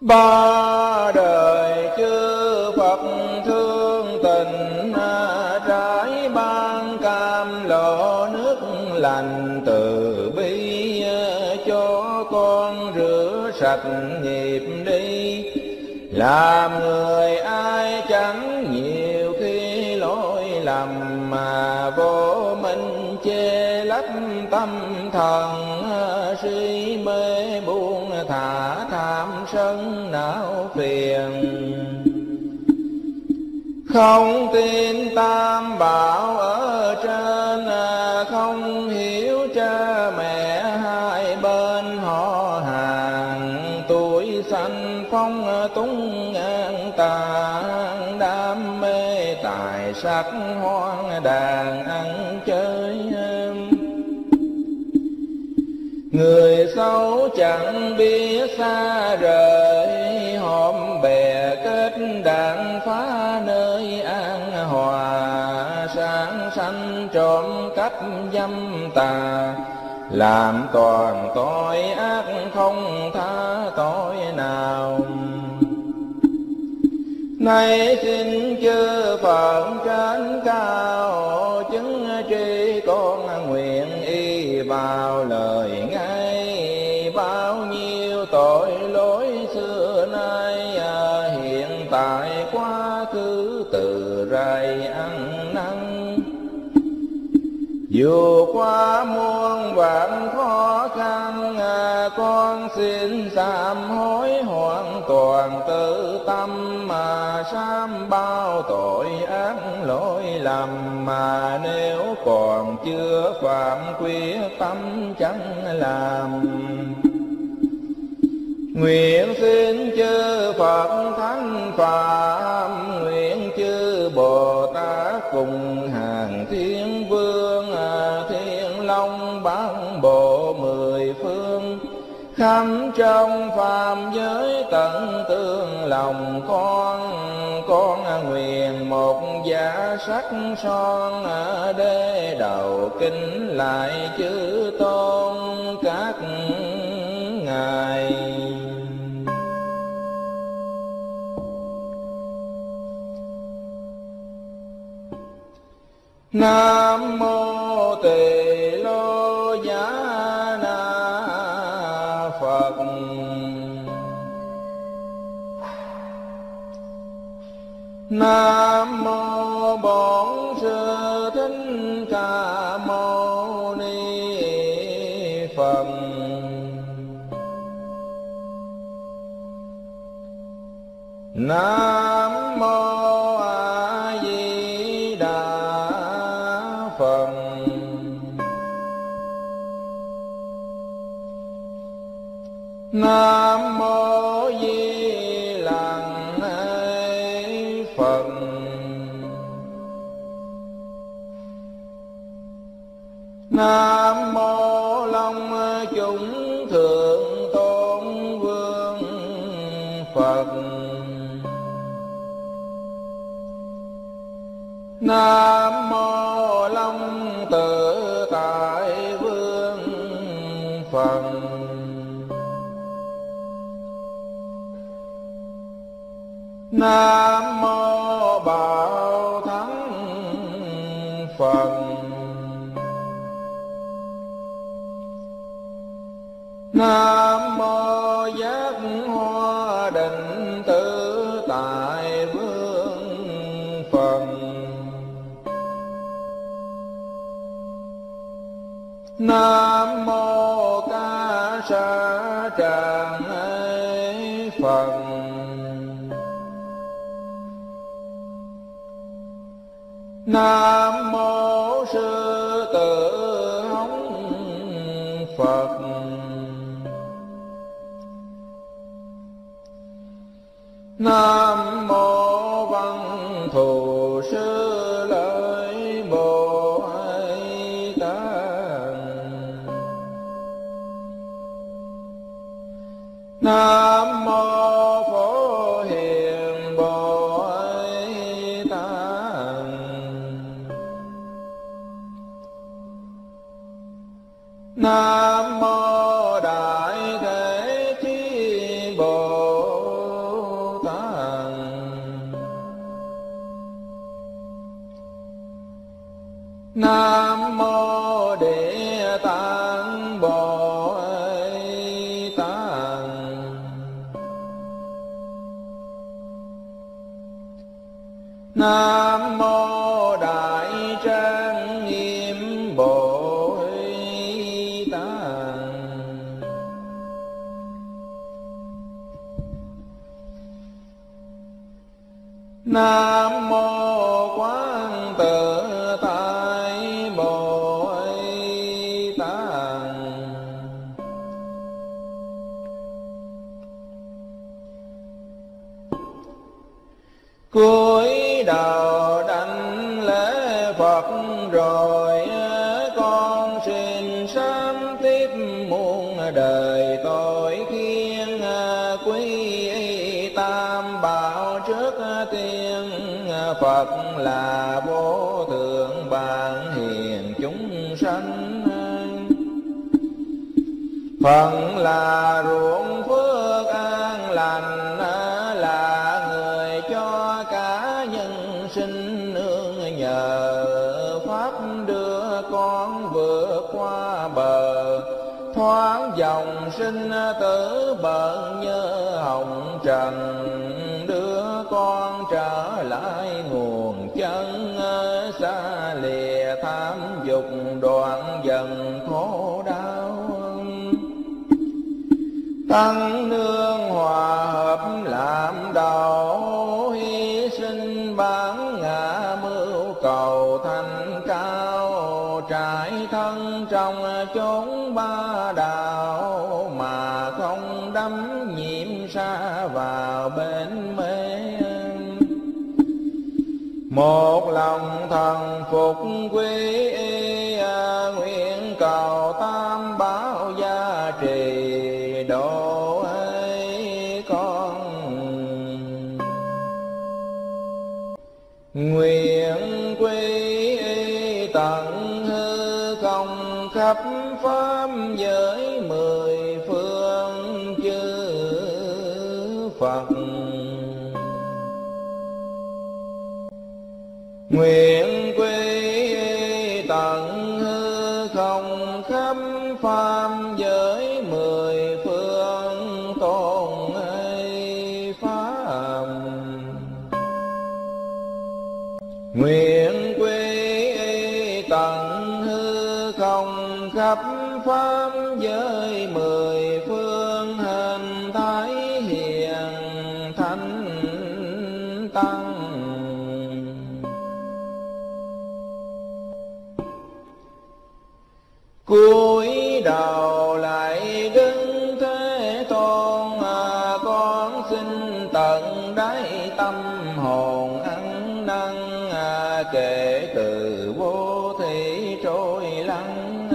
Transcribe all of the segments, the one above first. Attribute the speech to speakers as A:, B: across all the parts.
A: Ba đời chư Phật thương tình, trái ban cam lộ nước lành từ bi, cho con rửa sạch nghiệp đi. Làm người ai chẳng nhiều khi lỗi lầm, mà vô minh che lấp tâm thần, si mê buông thả tham sân não phiền. Không tin tam bảo ở trên, không hiểu cha mẹ hai bên họ hàng. Tuổi sanh phong túng ngang tàn, đam mê tài sắc hoang đàn ăn chơi. Người xấu chẳng biết xa rời, hôm bè kết đàn phá nơi an hòa. Sáng sanh trộm cắp dâm tà, làm toàn tội ác không tha tội nào. Nay xin chư Phật trên cao, chứng tri con nguyện y vào lời ngay. Bao nhiêu tội lỗi xưa nay, hiện tại quá khứ từ rày ăn năn. Dù qua muôn vạn khó khăn, con xin sám hối hoàn toàn tự tâm. Mà sám bao tội ác lỗi lầm, mà nếu còn chưa phạm quyết tâm chẳng làm. Nguyện xin chư Phật Thánh Phạm, nguyện chư Bồ Tát cùng hàng thiên vương, Thiên Long Bát Bộ mười phương, khắp trong phàm giới tận tương lòng con. Con nguyện một giả sắc son, đế đầu kính lại chư tôn các ngài. Nam mô Tỳ Lô Giá Na Phật. Nam mô Bổn Sư Thích Ca Mâu Ni Phật. Nam mô A Di Đà Phật. Nam mô Di Lặc Phật. Nam mô Long Chúng Thượng Tôn Vương Phật. Nam mô Long Tự Tại Vương Phật. Nam mô Bảo Thắng Phật. Nam mô Giác Hoa Định Tự Tại Vương Phật. Nam mô Ca Sa Tràng Phật. Nam mô Sư Tử Hống Phật. Nam mô Văn Thù Sư Lợi Bồ Tát. Nam mô Phổ Hiền Bồ Tát. Nam mô Đại Thế Chí Bồ Nam mô Quán Tự Tại Bồ Tát. Cúi đầu đảnh lễ Phật rồi con xin sám tiếp muôn đời tội khiên quý tam bảo trước tiên. Phật là vô thượng bạn hiền chúng sanh, Phật là ruộng phước an lành, là người cho cả nhân sinh nương nhờ. Pháp đưa con vượt qua bờ, thoát dòng sinh tử bận nhớ hồng trần. Đưa con trở lại nguồn chân, xa lìa tham dục đoạn dần khổ đau. Tăng nương hòa hợp làm đầu, hy sinh bản ngã mưu cầu thành cao. Trải thân trong chốn ba đạo, mà không đắm nhiễm xa vào bên mê. Một lòng thần phục quy y, nguyện cầu tam bảo gia trì độ ấy con. Nguyện quy y tận hư không khắp pháp giới mười phương chư Phật. Nguyện quy tận hư không khắp pháp giới mười phương tôn ấy pháp. Nguyện quy tận hư không khắp pháp giới mười phương, hình thái hiền thánh tăng. Cúi đầu lại đứng Thế Tôn, con xin tận đáy tâm hồn ăn năn. Kể từ vô thủy trôi lắng,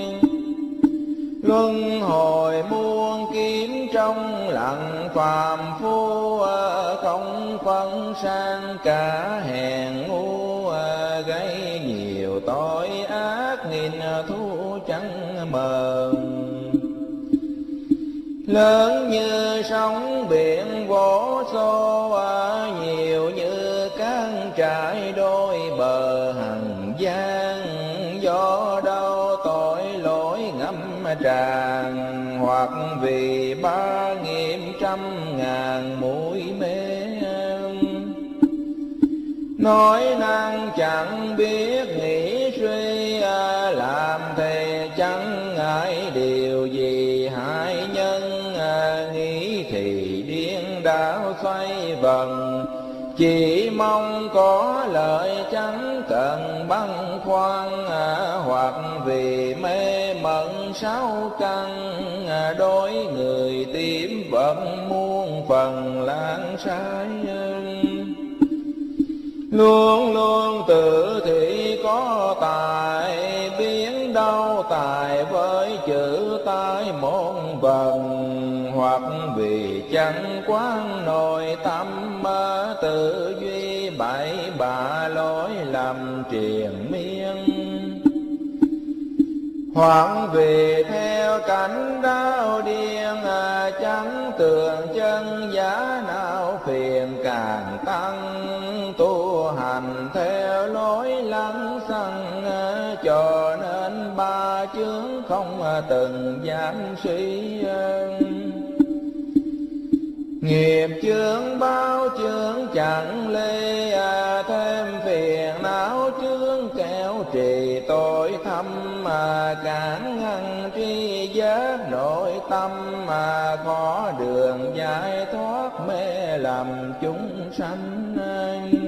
A: luân hồi muôn kiếp trong lặng phàm phu. Không phân sang cả hèn ngu, gây nhiều tội ác nghìn thu chẳng mờ. Lớn như sóng biển vỗ xô, nhiều như cát trải đôi bờ hằng gian. Do đâu tội lỗi ngâm tràn, hoặc vì ba nghiệp trăm ngàn mũi mê. Nói năng chẳng biết nghĩ suy, làm thề chẳng ngại điều gì hại nhân. Nghĩ thì điên đảo xoay vần, chỉ mong có lợi chẳng cần băn khoăn. Hoặc vì mê mẩn sáu căn, đối người tím vẫn muôn phần lãng sai. Luôn luôn tự thị có tài, biến đâu tài với chữ tai môn vần. Hoặc vì chẳng quán nội tâm, tự duy bậy bạ lối lầm triền miên. Hoặc vì theo cảnh đau điên, chẳng tường chân giá não phiền càng tăng. Tu hành theo lối lăng xăng, cho nên ba chướng không từng dám suy. Nghiệp chướng bao chướng chẳng lê, thêm phiền não chướng kéo trì tội thâm. Cản ngăn tri giác nội tâm, khó đường giải thoát mê lầm chúng sanh.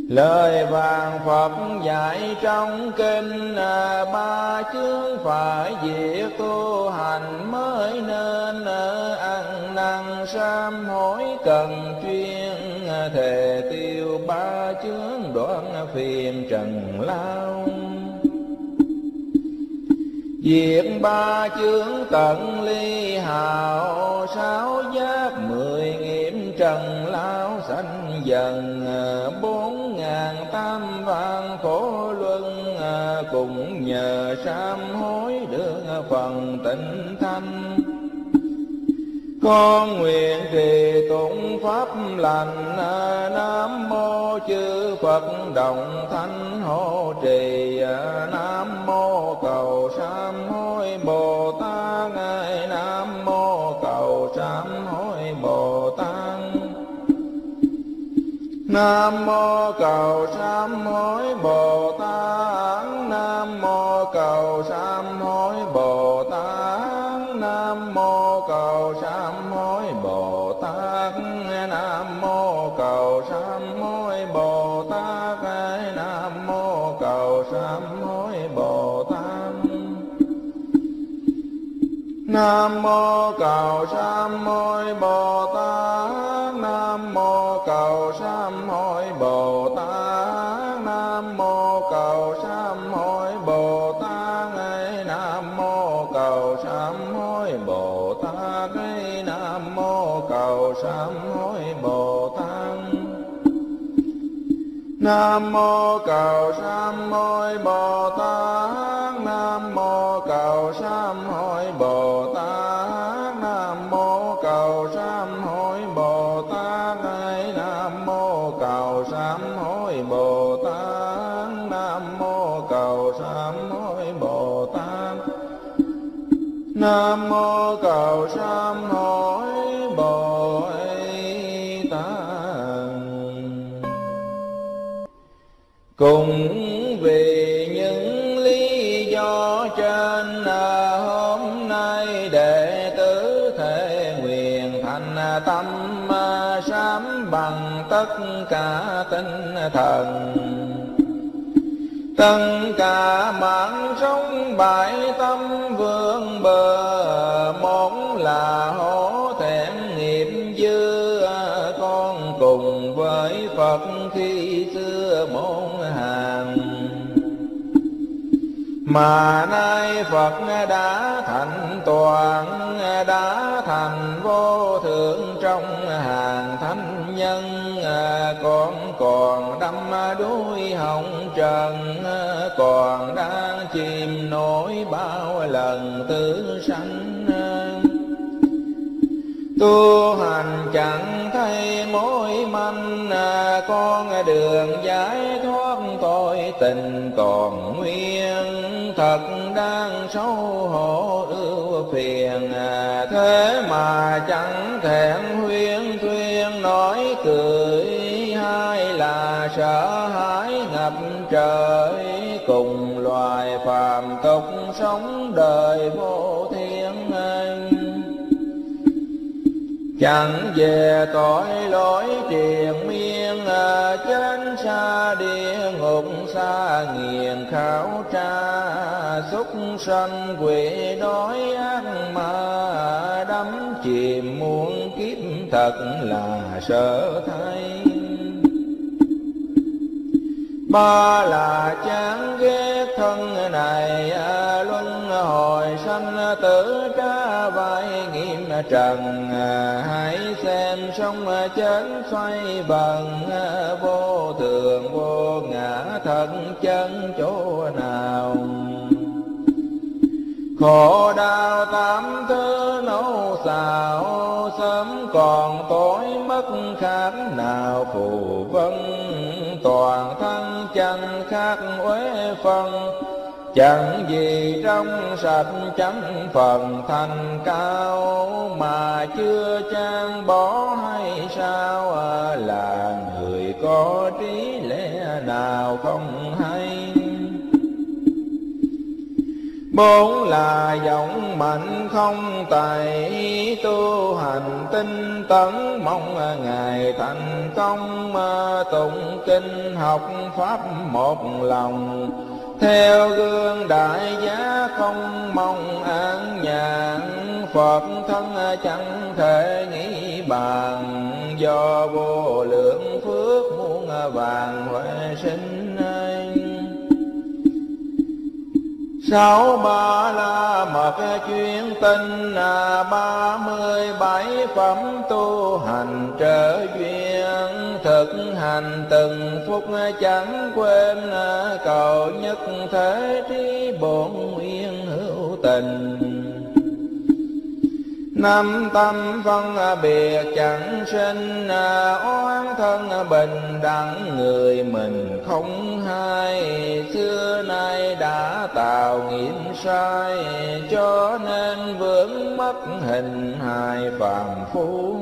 A: Lời vàng Phật dạy trong kinh, ba chướng phải diệt tu hành mới nên, ăn năn sám hối cần chuyên, thề tiêu ba chướng đoạn phiền trần lao. Diệt ba chướng tận ly hào, sáu giác 10 nghiệm trần lao sanh dần, 4.000 vạn khổ luân, cùng nhờ sám hối được phần tịnh thanh. Con nguyện trì tụng pháp lành, Nam mô chư Phật đồng thánh hộ trì, Nam mô cầu sám hối Bồ Tát, Nam mô cầu sám hối Bồ Tát. Nam mô cầu sám hối Bồ Tát, Nam mô cầu sám hối Bồ Tát, Nam mô cầu sám hối Bồ Tát, Nam mô cầu sám hối Bồ Tát, Nam mô cầu sám hối Bồ Tát. Nam mô cầu sám hối Bồ Tát, Nam mô cầu sám hối Bồ Tát, Nam mô cầu sám hối Bồ Tát, Nam mô cầu sám hối Bồ Tát, Nam mô cầu sám hối Bồ Tát. Nam mô cầu sám hối Bồ Tát, Nam mô cầu sám hối Bồ Tát, Nam mô cầu sám hối Bồ Tát, Nam mô cầu sám hối Bồ Tát, Nam mô cầu sám hối Bồ Tát. Nam mô cầu sám hối Bồ Tát. Cùng vì những lý do trên, hôm nay đệ tử thể nguyện thành tâm sám bằng tất cả tinh thần. Tất cả mạng sống bại tâm vương bờ, một là hổ thẹn nghiệp dư, con cùng với Phật khi xưa môn hàng. Mà nay Phật đã thành toàn, đã thành vô thượng trong hàng thánh nhân, con còn đắm đuối hồng trần, còn đang chìm nổi bao lần tử sanh. Tu hành chẳng thấy mối manh, con đường giải thoát tội tình còn nguyên, thật đang xấu hổ ưu phiền. Thế mà chẳng thẹn huyên thuyên nói cười, hay là sợ hãi ngập trời, cùng loài phàm tục sống đời vô thiên anh. Chẳng về tội lỗi triền miên, trên xa địa ngục xa nghiền khảo tra, súc sanh quỷ đói ác ma, đắm chìm muôn kiếp thật là sợ thay. Ba là chán ghét thân này, luân hồi sanh tử trả vai nghiêm trần. Hãy xem sống chết xoay vần, vô thường vô ngã thật chân chỗ nào. Khổ đau tám thứ nấu xào, sớm còn tối mất khác nào phù vân. Toàn thân chẳng khác uế phân, chẳng gì trong sạch chẳng phần thành cao. Mà chưa chan bỏ hay sao, là người có trí lẽ nào không hay. bốn là vọng mạnh không tài, tu hành tinh tấn mong ngài thành công. Tụng kinh học pháp một lòng, theo gương đại giá không mong an nhàn. Phật thân chẳng thể nghĩ bàn, do vô lượng phước muôn vàng huệ sinh. Sáu ba la mật chuyên tinh, 37 phẩm tu hành trở duyên. Thực hành từng phút chẳng quên, cầu nhất thế trí bổn nguyên hữu tình. Năm tâm phân biệt chẳng sinh, oán thân bình đẳng người mình không hay. Xưa nay đã tạo nghiệp sai, cho nên vướng mất hình hài phàm phu.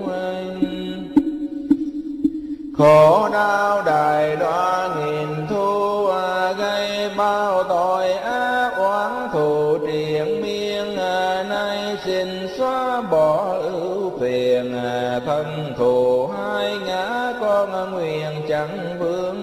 A: Khổ đau đài đoa nghìn thu, gây bao tội ác oán thù triền miên. Nay xin xóa bỏ ưu phiền, thân thù hai ngã con nguyện chẳng vướng.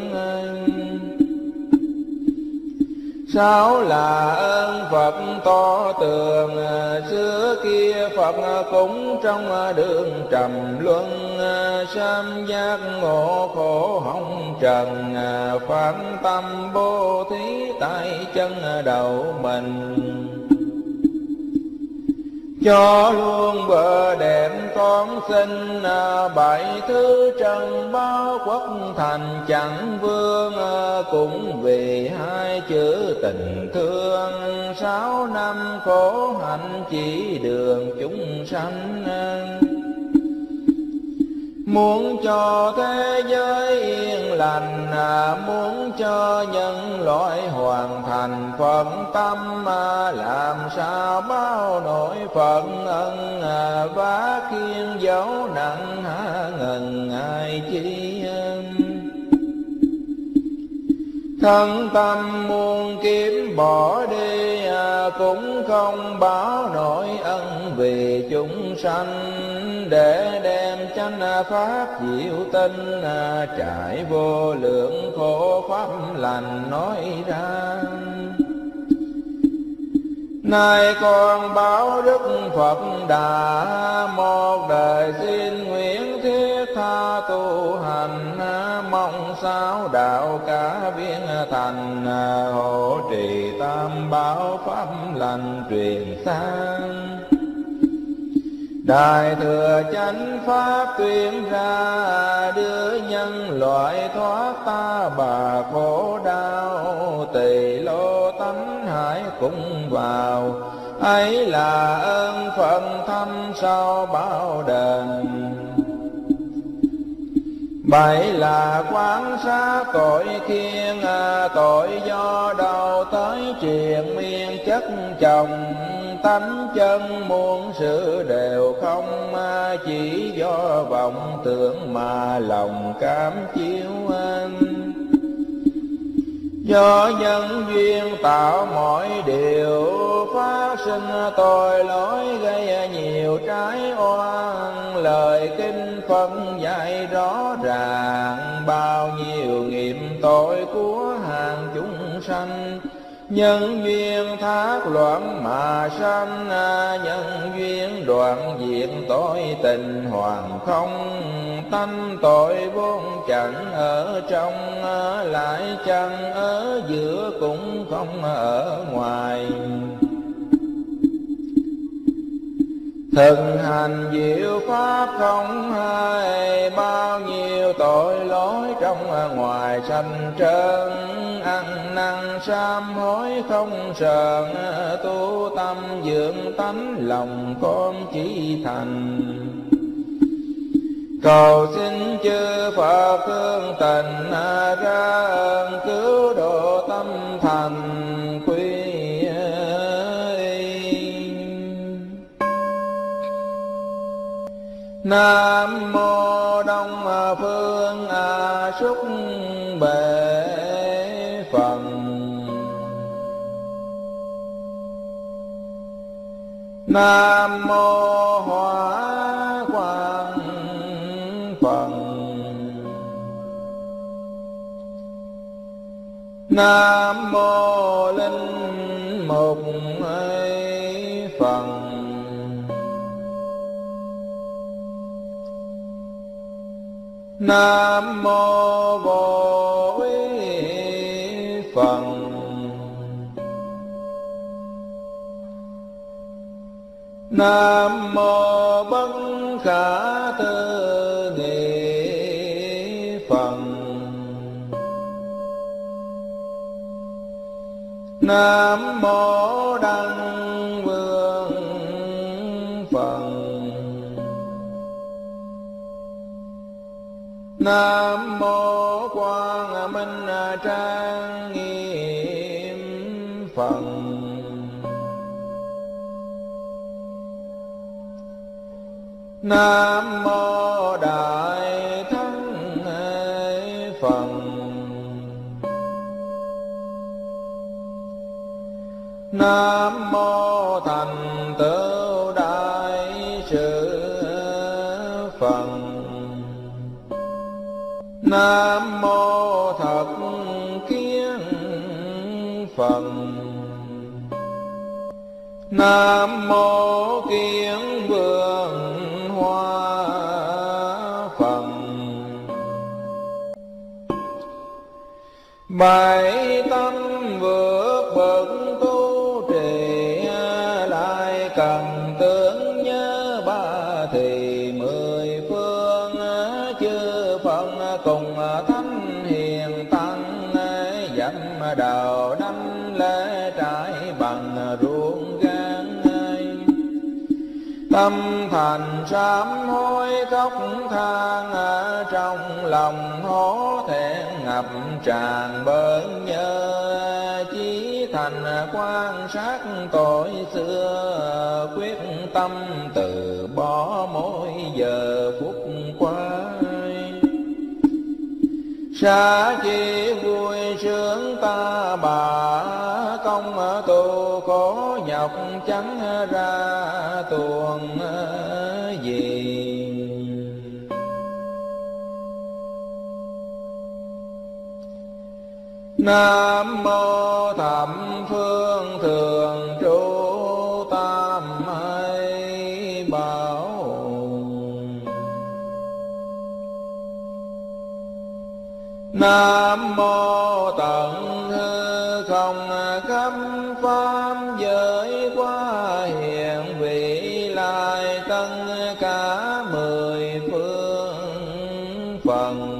A: Sáu là ơn Phật to tường, xưa kia Phật cũng trong đường trầm luân. Sam giác ngộ khổ hồng trần, phán tâm bố thí tại chân đầu mình. Cho luôn bờ đẹp con xin, bảy thứ trần bao quốc thành chẳng vương. Cũng vì hai chữ tình thương, 6 năm khổ hạnh chỉ đường chúng sanh. Muốn cho thế giới yên lành, muốn cho nhân loại hoàn thành Phật tâm. Làm sao bao nỗi Phật ân, vá khiên dấu nặng há ngần ai chi. Thân tâm muôn kiếp bỏ đi, cũng không báo nổi ân vì chúng sanh. Để đem chánh pháp diệu tinh, trải vô lượng khổ pháp lành nói ra. Nay con báo đức Phật đã, một đời xin nguyện thiết tha tu hành. Mong sao đạo cả viên thành, hộ trì tam bảo pháp lành truyền sang. Đại thừa chánh pháp tuyên ra, đưa nhân loại thoát ta bà khổ đau. Tỳ lô tánh hải cũng vào, ấy là ơn phần thâm sau bao đền. Bảy là quán sát tội khiên, tội do đâu tới triền miên chất chồng. Tánh chân muôn sự đều không, chỉ do vọng tưởng mà lòng cảm chiếu. Do nhân duyên tạo mọi điều, phát sinh tội lỗi gây nhiều trái oan. Lời kinh phân dạy rõ ràng, bao nhiêu nghiệp tội của hàng chúng sanh. Nhân duyên thác loạn mà sanh, nhân duyên đoạn diệt tội tình hoàn không. Tánh tội vốn chẳng ở trong, lại chẳng ở giữa cũng không ở ngoài. Thực hành diệu pháp không hay, bao nhiêu tội lỗi trong ngoài sanh trơn. Ăn năn sám hối không sờn, tu tâm dưỡng tánh lòng con chỉ thành. Cầu xin chư Phật thương tình, ra ơn cứu độ tâm thành quy. Nam mô Đông Phương A Súc Bệ Phần. Nam mô Hóa Quang Phật. Nam mô Linh Mục Phật. Nam mô Vô Úy Phật. Nam mô Bất Khả Tư Nghị Phật. Nam mô Đăng Vương Phật. Nam mô Quang Minh Trang Nghiêm Phật. Nam mô Đại Thắng Phật. Nam mô Thành Tựu Đại Sự Phật. Nam mô Thập Kiến Phật. Nam mô Kiến Vương Hoa Phật. Bảy tâm vượt bậc tu trì, lại cần tưởng nhớ ba thì mười phương chư Phật cùng thánh hiền tăng dặm đầu năm lễ trải bằng ruộng gan. Tâm thành sám hối khóc than, trong lòng hổ thẹn ngập tràn bớn nhớ. Chí thành quan sát tội xưa, quyết tâm từ bỏ mỗi giờ phút qua. Xa chi vui sướng ta bà, công tu khổ nhọc chẳng ra tuồng gì. Nam mô Thập Phương Thường Trụ Tam Hay Bảo. Nam mô Tận Hư Không Khắp Pháp Giới Quá Hiện Vị Lai tất cả mười phương phần.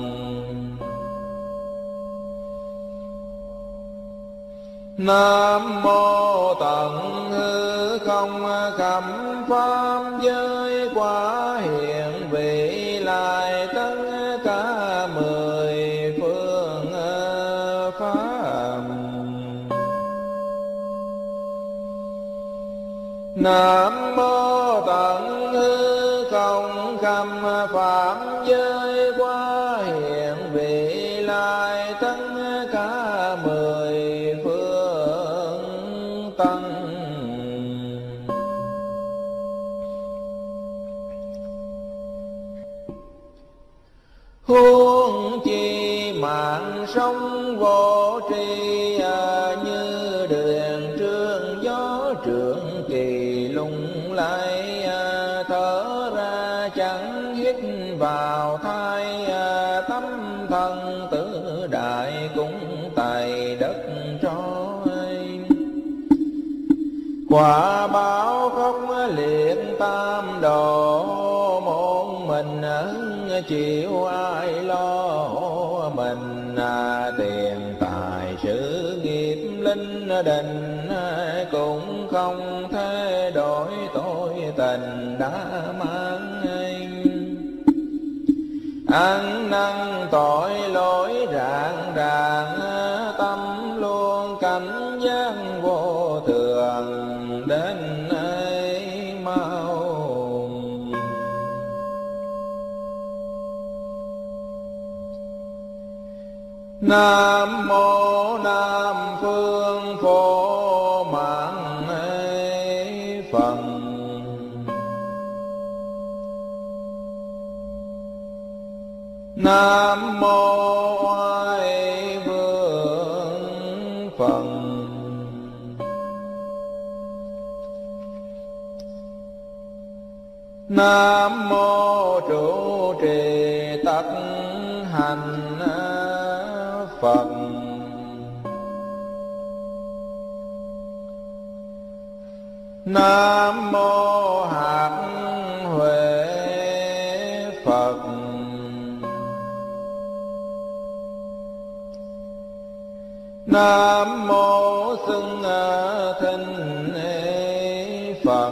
A: Nam mô Tận Hư Không Khắp Pháp Giới Quá Hiện Vị Lai tất cả mười phương pháp. Nam mô Tận Hư Không Khắp Pháp Giới Quá Hiện Vị Lai tất cả mười phương tăng. Huống chi mạng sống vô tri, như đường trương gió trượng kỳ lung lay. Thở ra chẳng hít vào thai, tâm thân tự đại cũng tại đất trôi. Quả báo khóc liệt tam đồ, một mình chịu ai lo. Mình tiền tài sự nghiệp linh đình, cũng không thể đổi tội tình đã mang. Ăn năn tội lỗi rạng ràng, tâm luôn cảnh giác vô thường đến ấy mau. Nam mô Nam Phương Phổ Mạng Phật. Nam mô Oai Vương Phật. Nam mô trụ trì tất hành Phật. Nam mô hạt huệ Phật. Nam mô xưng thinh Phật.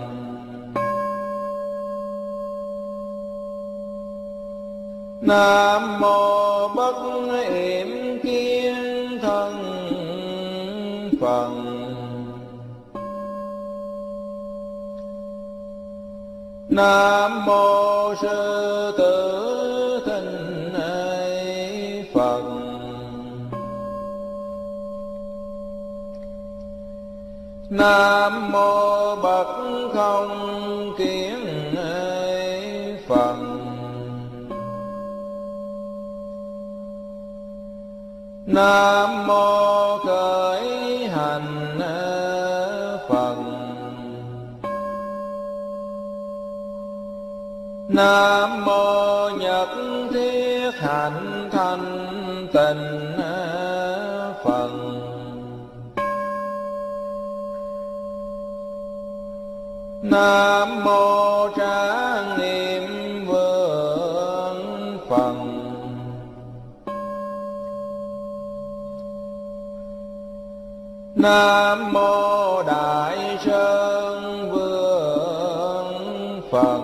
A: Nam mô bất yểm kiến thân Phật. Nam mô sư tử thinh Phật. Nam mô bậc không kiến Phật. Nam mô khởi hành Phật. Nam mô nhật thiết hạnh thanh tịnh Phật. Nam mô trang niệm vương Phật. Nam mô đại sơn vương Phật.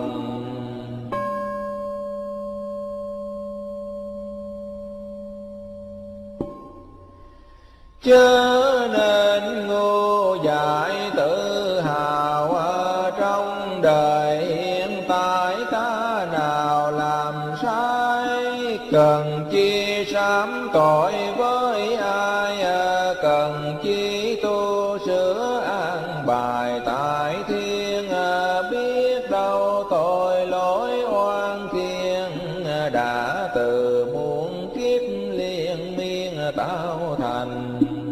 A: Chớ nên ngu dại tự hào trong đời hiện tại, ta nào làm sai cần chi sám tội với ai, cần chi tu sửa an bài tại thiên, biết đâu tội lỗi oan khiên đã từ muôn kiếp liên miên tạo thành.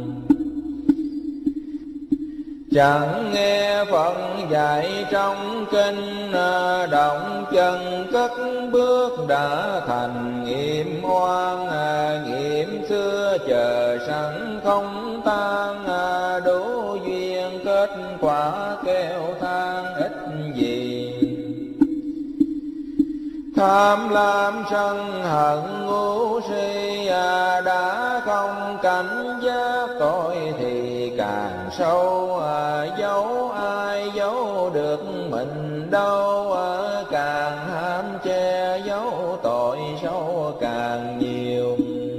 A: Chẳng nghe Phật dạy trong kinh, động chân cất bước đã thành nghiệp oan, nghiệp xưa chờ sẵn không tan, đủ duyên kết quả kêu than ít gì. Tham lam sân hận ngu si, đã không cảnh giác tội thì càng sâu, giấu ai giấu được mình đâu, càng ham che giấu tội sâu càng nhiều.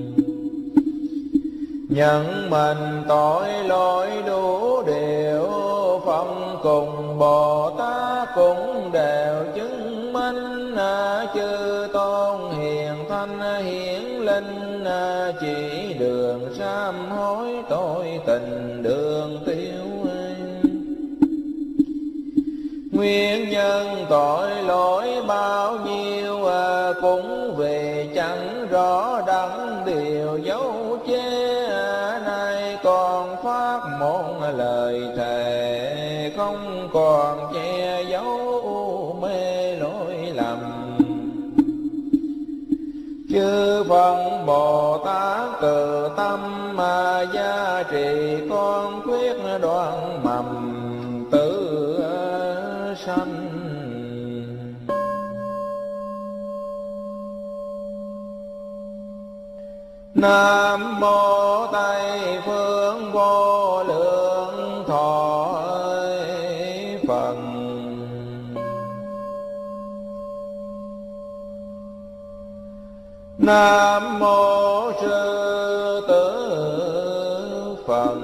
A: Nhận mình tội lỗi đủ điều, phong cùng Bồ Tát cũng đều chứng minh, chư tôn hiền thanh hiển linh, chỉ đường sám hối tội tình đường tiêu. Nguyên nhân tội lỗi bao nhiêu, cũng vì chẳng rõ đắng điều dấu chế. Nay còn phát một lời thề, không còn che giấu mê lỗi lầm. Chư Phật Bồ Tát từ tâm gia trì, con quyết đoạn mầm tử sanh. Nam mô Tây phương vô lượng thọ Phật. Nam mô sư tử Phật.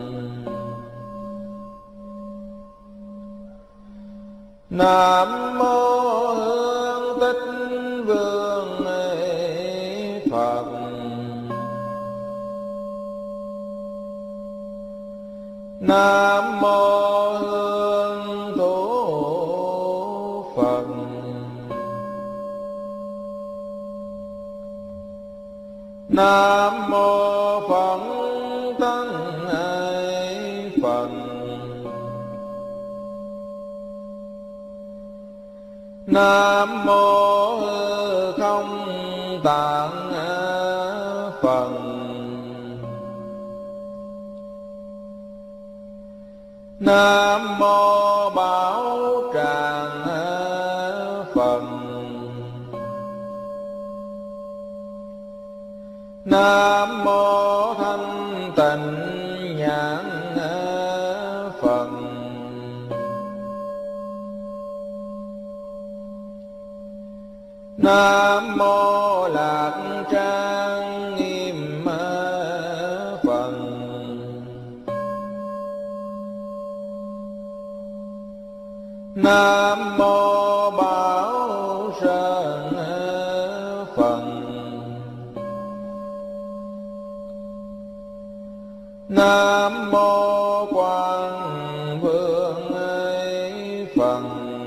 A: Nam mô hương tích vương Phật. Nam mô hương thủ Phật. Nam mô Phật Tăng Phật. Nam mô Hư Không Tạng Phật. Nam mô Bảo Tràng Phật. Nam mô Thanh Tịnh Nhãn Phật. Nam mô Lạc Trang Nghiêm Phật. Nam mô Bảo Sơn Phật. Nam mô Quan Vương Phật.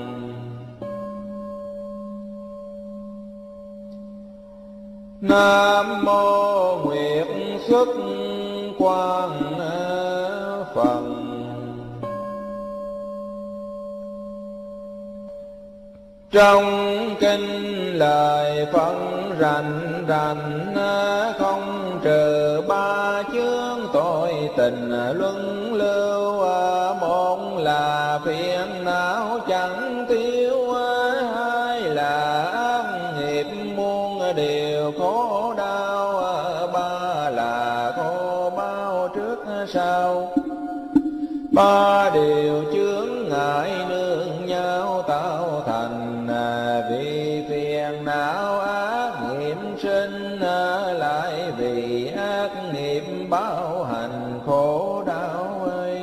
A: Nam mô Nguyệt Xuất Quan Phật. Trong kinh lời phân rành rành, không trừ ba chướng tội tình luân lưu. Một là phiền não chẳng tiêu, hai là ác nghiệp muôn điều khổ đau, ba là khổ bao trước sau. Ba điều chướng ngại nương nhau tạo thành, vì phiền não ác nghiệp sinh, lại vì ác nghiệp báo hành khổ đau ấy.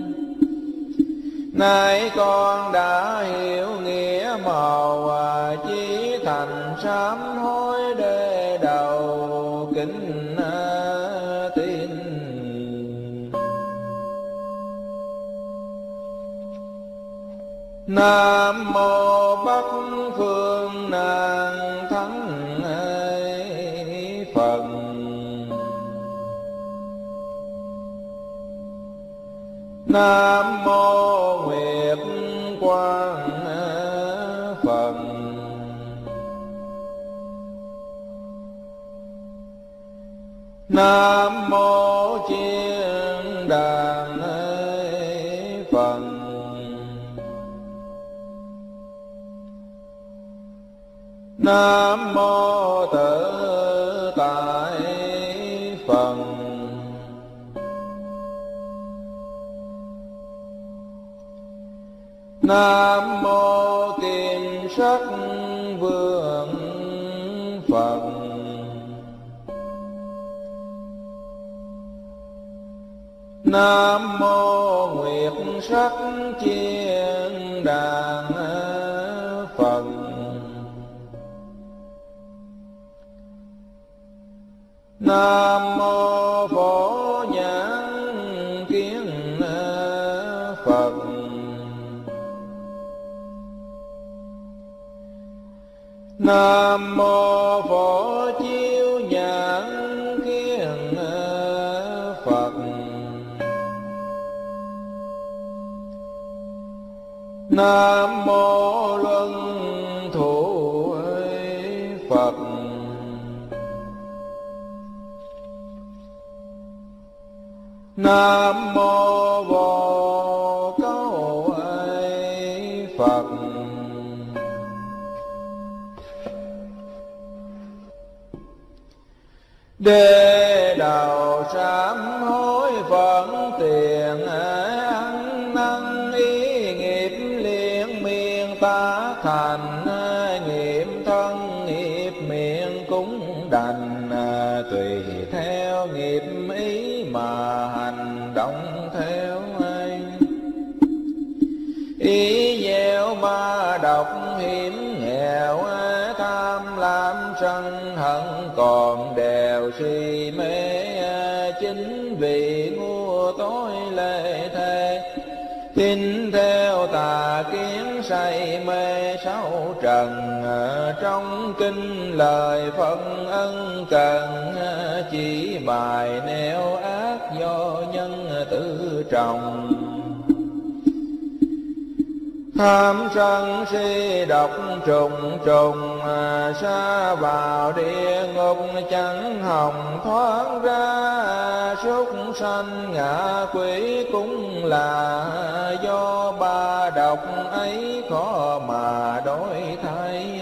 A: Nay con đã hiểu nghĩa màu, chí thành sám hối để đầu kính tin. Nam mô Bắc Phương Nan Thắng Phật. Nam mô Nguyệt Quang Phật. Nam mô Chiên Đàn Phật. Nam mô Tự Tại Phật. Nam mô Kim Sắc Vương Phật. Nam mô Nguyệt Sắc Chiên Đàn Phật. Nam mô Phổ Nhãn Kiến Phật. Nam mô Phổ Chiếu Nhãn Kiến Phật. Nam mô Luân Thủ Phật. Nam mô Vô Câu Phật. Đế đầu sám hối phận tiền, ăn năn ý nghiệp liên miên ta thành. Nghiệp thân nghiệp miệng cũng đành, tùy theo nghiệp ý mà hành động theo anh. Ý gieo ma độc hiểm nghèo, tham lam sân hận còn đều si mê. Chính vì ngu tối lệ thế, tin theo tà kiến sai say mê sáu trần, trong kinh lời phân ân cần, chỉ bài nẻo ác do nhân tự trồng. Tham sân si độc trùng trùng, sa vào địa ngục chẳng hòng thoát ra. Súc sanh ngạ quỷ cũng là do ba độc ấy khó mà đổi thay.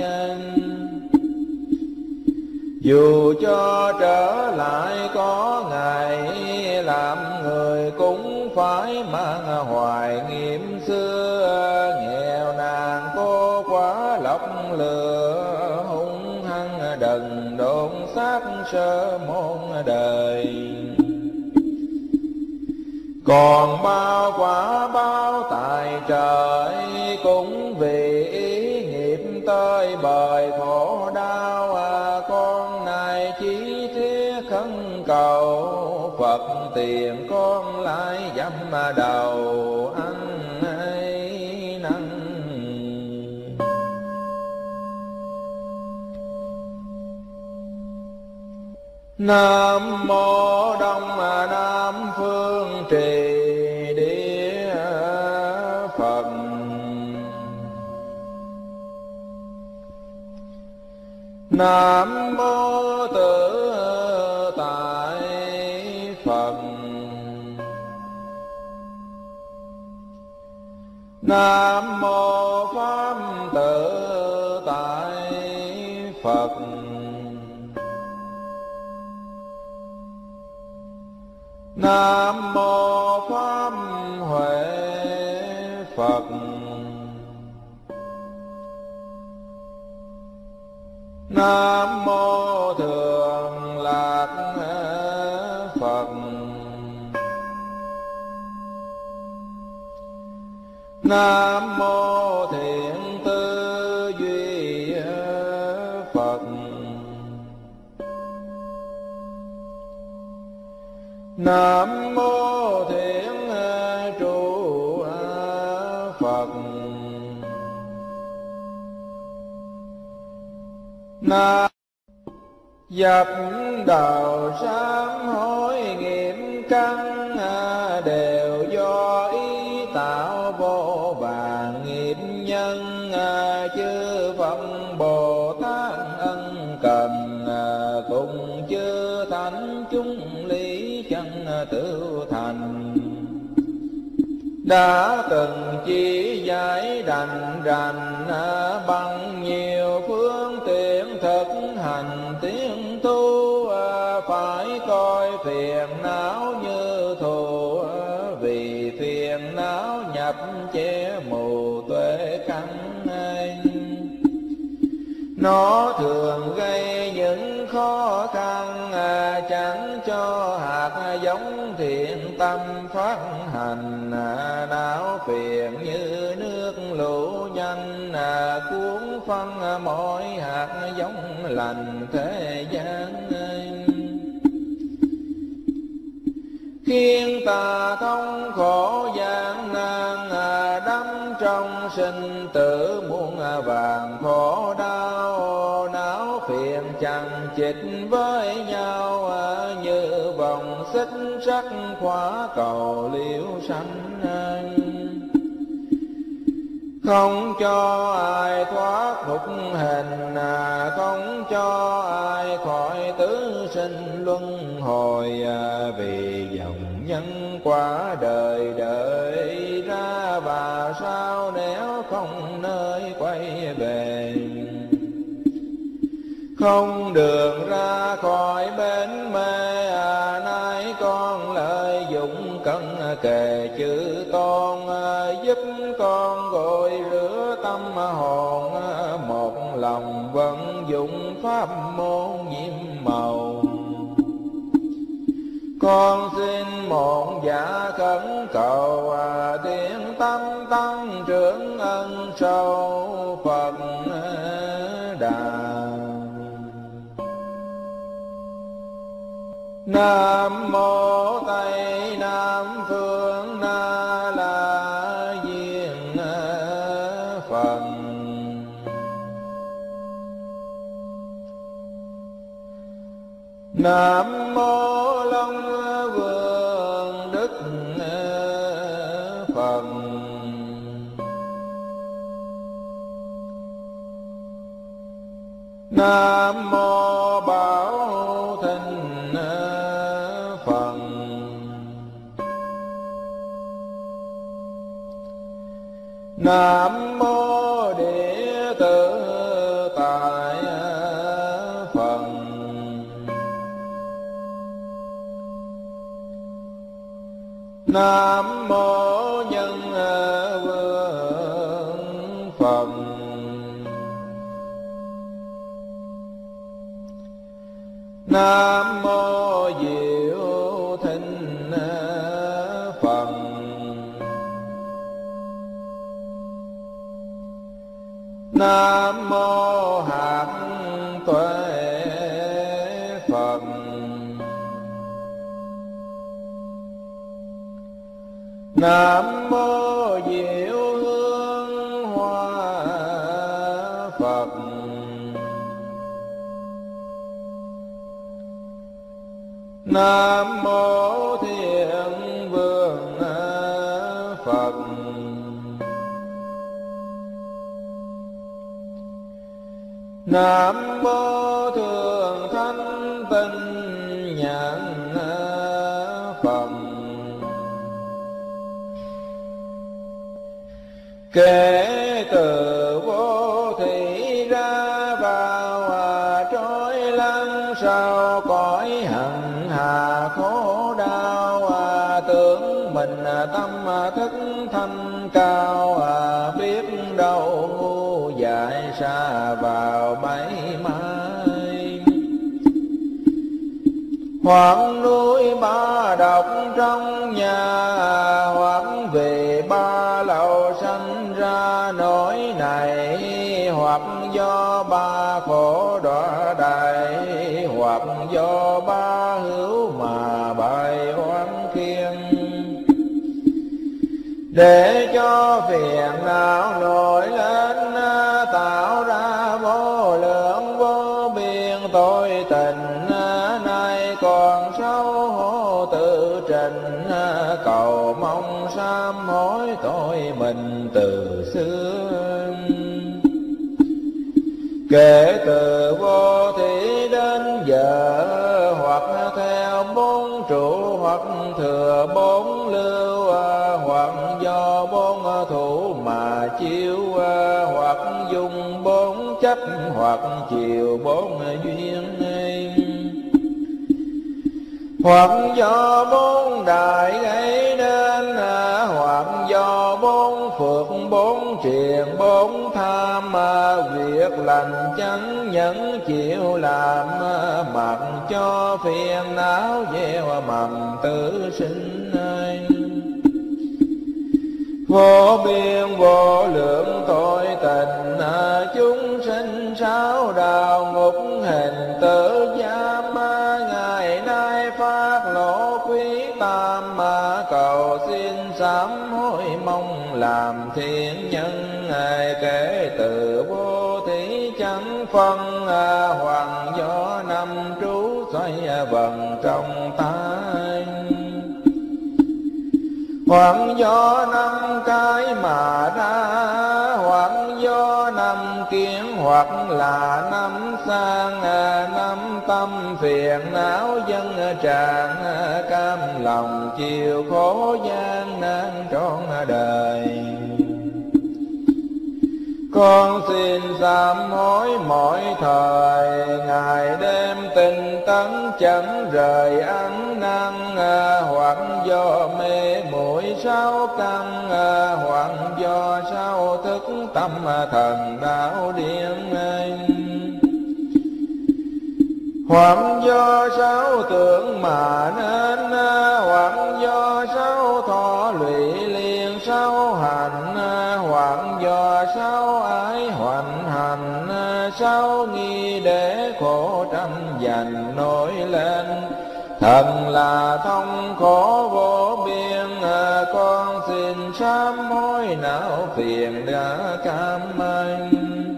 A: Dù cho trở lại có ngày, làm người cũng phải mang hoài nghiệm xưa. Nghèo nàn cô quá lọc lừa, hung hăng đần độn xác sơ môn đời. Còn bao quả báo tại trời, cũng vì ý nghiệp tơi bời khổ đau. Con này chỉ thiết khấn cầu, Phật tiền con lại dám đầu ăn ấy năn. Nam mô Đông Nam Phương Trì Địa Phật. Nam mô Tự Tại Phật. Nam mô Pháp Tự Tại Phật. Nam mô Pháp Huệ Phật. Nam mô Thường Lạc Phật. Nam mô Thiện Tư Duy Phật. Nam mô Thiện Trụ Phật. Nam dập đầu sám hối nghiệp căn, đều do ý tạo vô vàn nghiệp nhân. Chư Phật Bồ Tát ân cần, cùng chư thánh chúng lý chân tự thành. Đã từng chỉ giải đành rành, bằng nhiều phương tiện thực hành tiến tu. Phải coi phiền não như thù, vì phiền não nhập che mù tuệ căn. Nó thường gây những khó khăn, chẳng cho hạt giống thiện tâm phát hành. Não phiền như nước lũ nhanh, cuốn phân mọi hạt giống lành thế gian. Khiến ta thống khổ gian nan, đắm trong sinh tử muôn vàng khổ đau. Não phiền chằng chịt với nhau, như vòng xích sắt khóa cầu liễu sanh. Không cho ai thoát phục hình, không cho ai khỏi tứ sinh luân hồi. Vì dòng nhân quả đời đợi ra, và sao nếu không nơi quay về. Không đường ra khỏi bến mê, nay con lợi dụng cân kề chữ tôn. Giúp con gội rửa tâm hồn, một lòng vận dụng pháp môn nhiệm màu. Con xin một dạ khẩn cầu, tiếng tâm tăng trưởng ân sâu Phật Đà. Nam mô Tây Nam Phương Na La Diên Phật. Nam mô Long Vương Đức Phật. Nam mô Bảo Thịnh Phật. Nam mô Địa Tự Tại Phật. Nam mô Nhân Vương Phật. Nam mô Diệu Thịnh Phật. Nam mô Hạt Tuệ Phật. Nam mô Diệu Hương Hoa Phật. Nam mô Thiện Vương Phật. Nam mô Thượng Thánh Tinh Nhãn Phật. Kể từ vô thủy ra vào trôi lăn sau cõi hận hà khổ đau, tưởng mình tâm thức thanh cao, biết đâu ngu dại xa vào bẫy mai. Hoặc núi ba độc trong nhà, hoặc về ba lậu sanh ra nỗi này, hoặc do ba khổ đọa đại, hoặc do ba hữu mà bài oán khiên. Để cho phiền não nổi lên, tạo ra vô lượng vô biên tội tình, nay còn xấu hổ tự trình, cầu mong sám hối tội mình từ xưa. Kể từ vô thủy đến giờ, hoặc theo bốn trụ, hoặc thừa bốn lưu, hoặc do bốn thủ mà chiếu, hoặc dùng bốn chấp, hoặc chiều bốn duyên, hoặc do bốn đại gây nên, hoặc do bốn phước bốn triền bốn tham, việc lành chánh nhẫn chịu làm, mặc cho phiền não gieo mầm tử sinh. Vô biên vô lượng tội tình, chúng sinh sáu đạo ngục hình tử giam, ngày nay phát lộ quý tam, cầu xin sám hối mong làm thiện nhân. Kể từ vô thủy chẳng phân, hoàng do năm trú xoay vần trong tay, hoặc do năm cái mà ra, hoặc do năm kiến, hoặc là năm sang, năm tâm phiền não dân tràn, cam lòng chịu khổ gian nan trọn đời. Con xin sám hối mọi thời, ngày đêm tinh tấn chẳng rời ăn năn, hoặc do mê muội sáu căn, hoặc do sáu thức tâm thần đạo điên, hoặc do sáu tưởng mà nên, hoặc do sáu thọ lụy liền sáu hành, hoặc do sáu ái hoành hành, sáu nghi để khổ tranh giành nổi lên. Thần là thông khổ vô biên, con xin xin sám hối não phiền đã cam anh.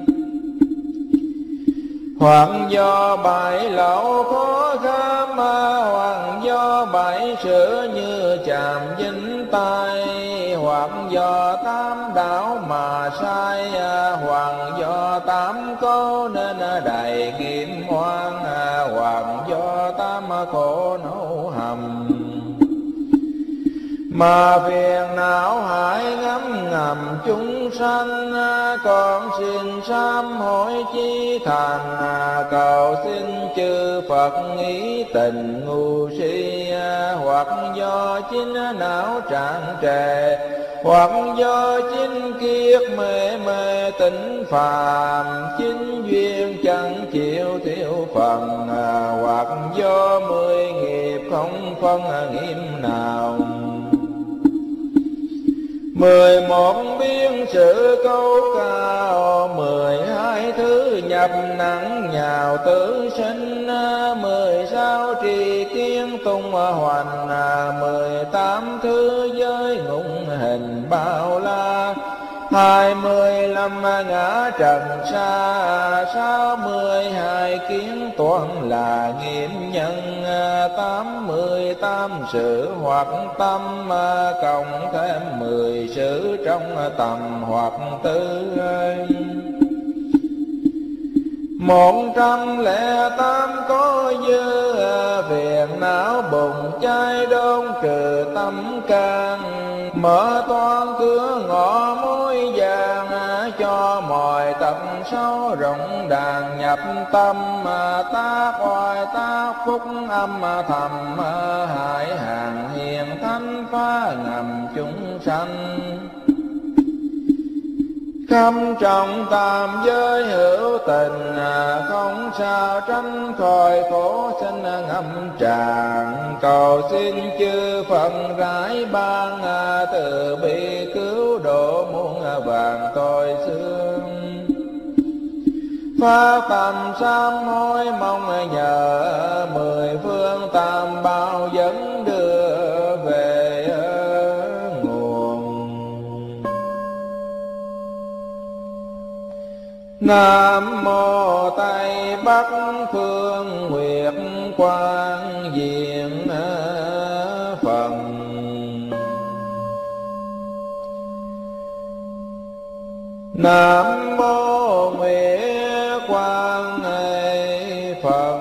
A: Hoặc do bại lậu khó kham, hoặc do bại sửa như chạm dính tay, hoặc do tám đảo mà sai, hoặc do tám cố nên đầy kiếm oan, hoặc do tám khổ nấu hầm. Mà phiền não hại ngấm ngầm chúng sanh, con xin sám hối chí thành, cầu xin chư Phật nghĩ tình ngu si, hoặc do chính não trạng trề, hoặc do chính kiết mê mê tỉnh phàm, chính duyên chẳng chịu thiếu phần, hoặc do 10 nghiệp không phân nghiêm nào. 11 biến sự câu cao, 12 thứ nhập nặng nhào tử sinh, 16 trì kiến tung hoành, 18 thứ giới ngũ hình bao la, 25 ngã trần xa, 62 kiến toán là nghiêm nhân, 88 sự hoặc tâm, cộng thêm 10 sự trong tầm hoặc tư. 108 có dư, phiền não bùng cháy đốn trừ tâm can, mở toan cửa ngõ mối vàng, cho mọi tận sâu rộng đàn nhập tâm, tác oai tác phúc âm thầm, hại hàng hiền thánh phá ngầm chúng sanh. Khâm trọng tam giới hữu tình, không sao tránh khỏi khổ sinh ngâm tràn, cầu xin chư Phật rải ban, từ bi cứu độ muôn vàng tội xương. Phá tâm sám hối mong nhờ, 10 phương tam bảo dẫn đưa về nguồn. Nam mô Tây Bắc Phương Nguyệt Quang Diện Phật. Nam mô Nguyệt Quang Phật.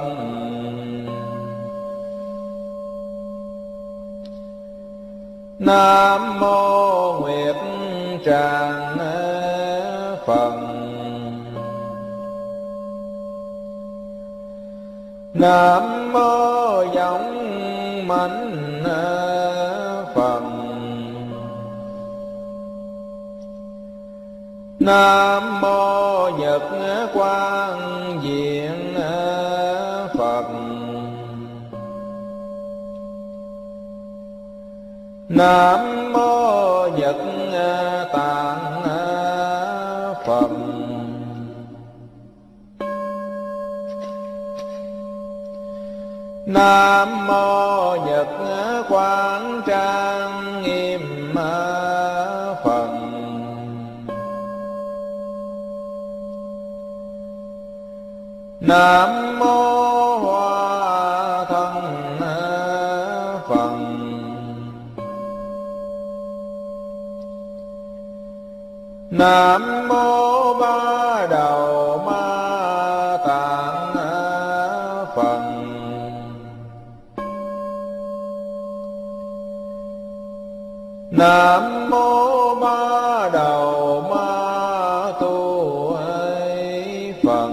A: Nam mô Nguyệt Tràng Phật. Nam mô Giọng Mạnh Phật. Nam mô Nhật Quang Diện Phật. Nam mô Nhật Tạng Phật. Nam mô Nhật Quang Trang Nghiêm Phật. Nam mô Hoa Thân Phật. Nam mô Ba Đầu Ma Tạng Phật. Nam mô Ba Đầu Ma Tu Phật.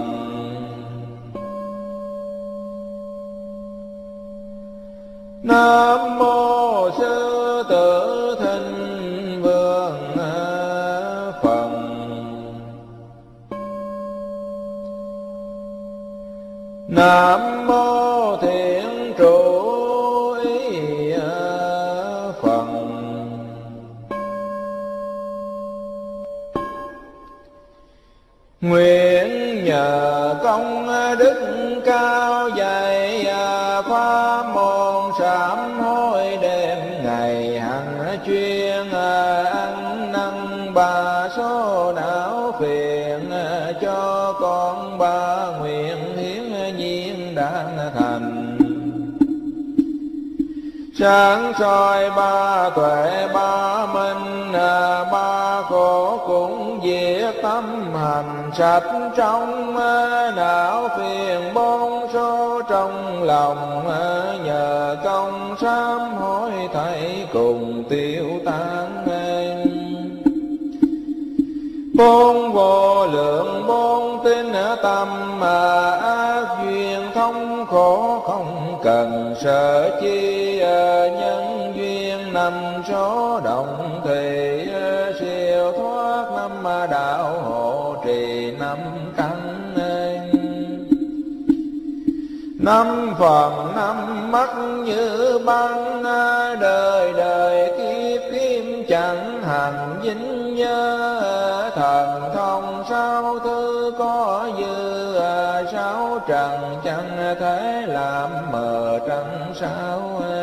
A: Nam mô Sư Tử Thinh Vương Phật. Nam mô Thiện Trụ Ý Phật. Nguyện nhờ công đức cao dày, pháp môn sám hối đêm ngày hằng chuyên cho con ba nguyện hiến nhiên đang thành. Sáng soi ba tuệ ba minh, ba khổ cũng diệt tâm hành sạch trong. Não phiền bôn số trong lòng, nhờ công sám hối thảy cùng tiêu tan. Bốn vô lượng bốn tín tâm, ác duyên thống khổ không cần sợ chi. Nhân duyên năm số động thì, siêu thoát năm đạo hộ trì năm căn. Năm phần năm mắt như băng, đời đời kiếp kiếp chẳng hành dính nhớ. Thần thông sáu thứ có dư, sáu trần chẳng thể làm mờ trăng sao.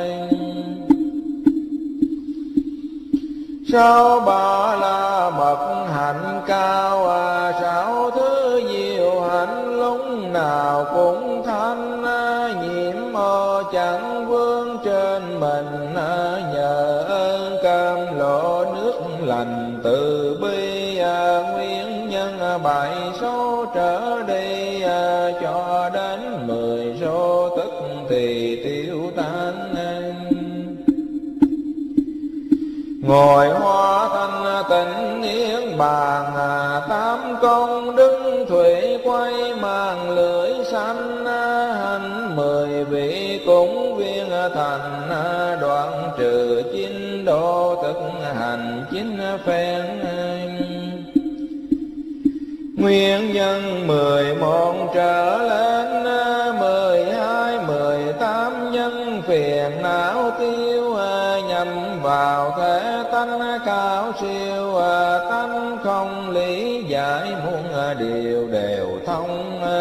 A: Sáu ba la mật hạnh cao, sáu thứ diệu hạnh lúc nào cũng thanh. Nhiễm mơ chẳng vương trên mình, nhờ ơn cam lộ nước lành từ bi. Nguyên nhân bảy số trở đi, cho đến 10 số tức thì tiêu tan. Ngồi hoa thanh tịnh niết bàn, tám công đức thủy quay mang lưỡi xanh. Hành 10 vị cúng viên thành, đoạn trừ 9 độ tức hành 9 phen. Nguyên nhân 11 trở lên, 12, 18 nhân phiền não tiêu. Nhằm vào thể tánh cao siêu, tánh không lý giải muôn điều đều thông.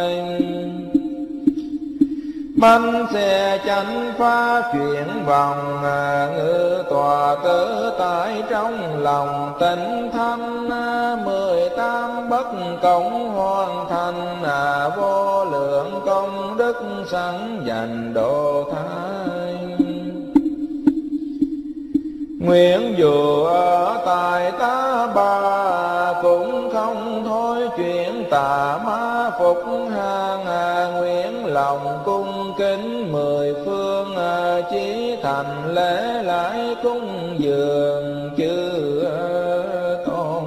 A: Bánh xe chánh phá chuyển vòng, ngự tòa tự tại trong lòng tịnh thanh. 18 bất công hoàn thành, vô lượng công đức sẵn dành độ thái. Nguyện dù ở tại tá bà, cũng không thôi chuyện tà ma phục hàng. Nguyện lòng cung kính 10 phương, chí thành lễ lại cúng dường chư tôn.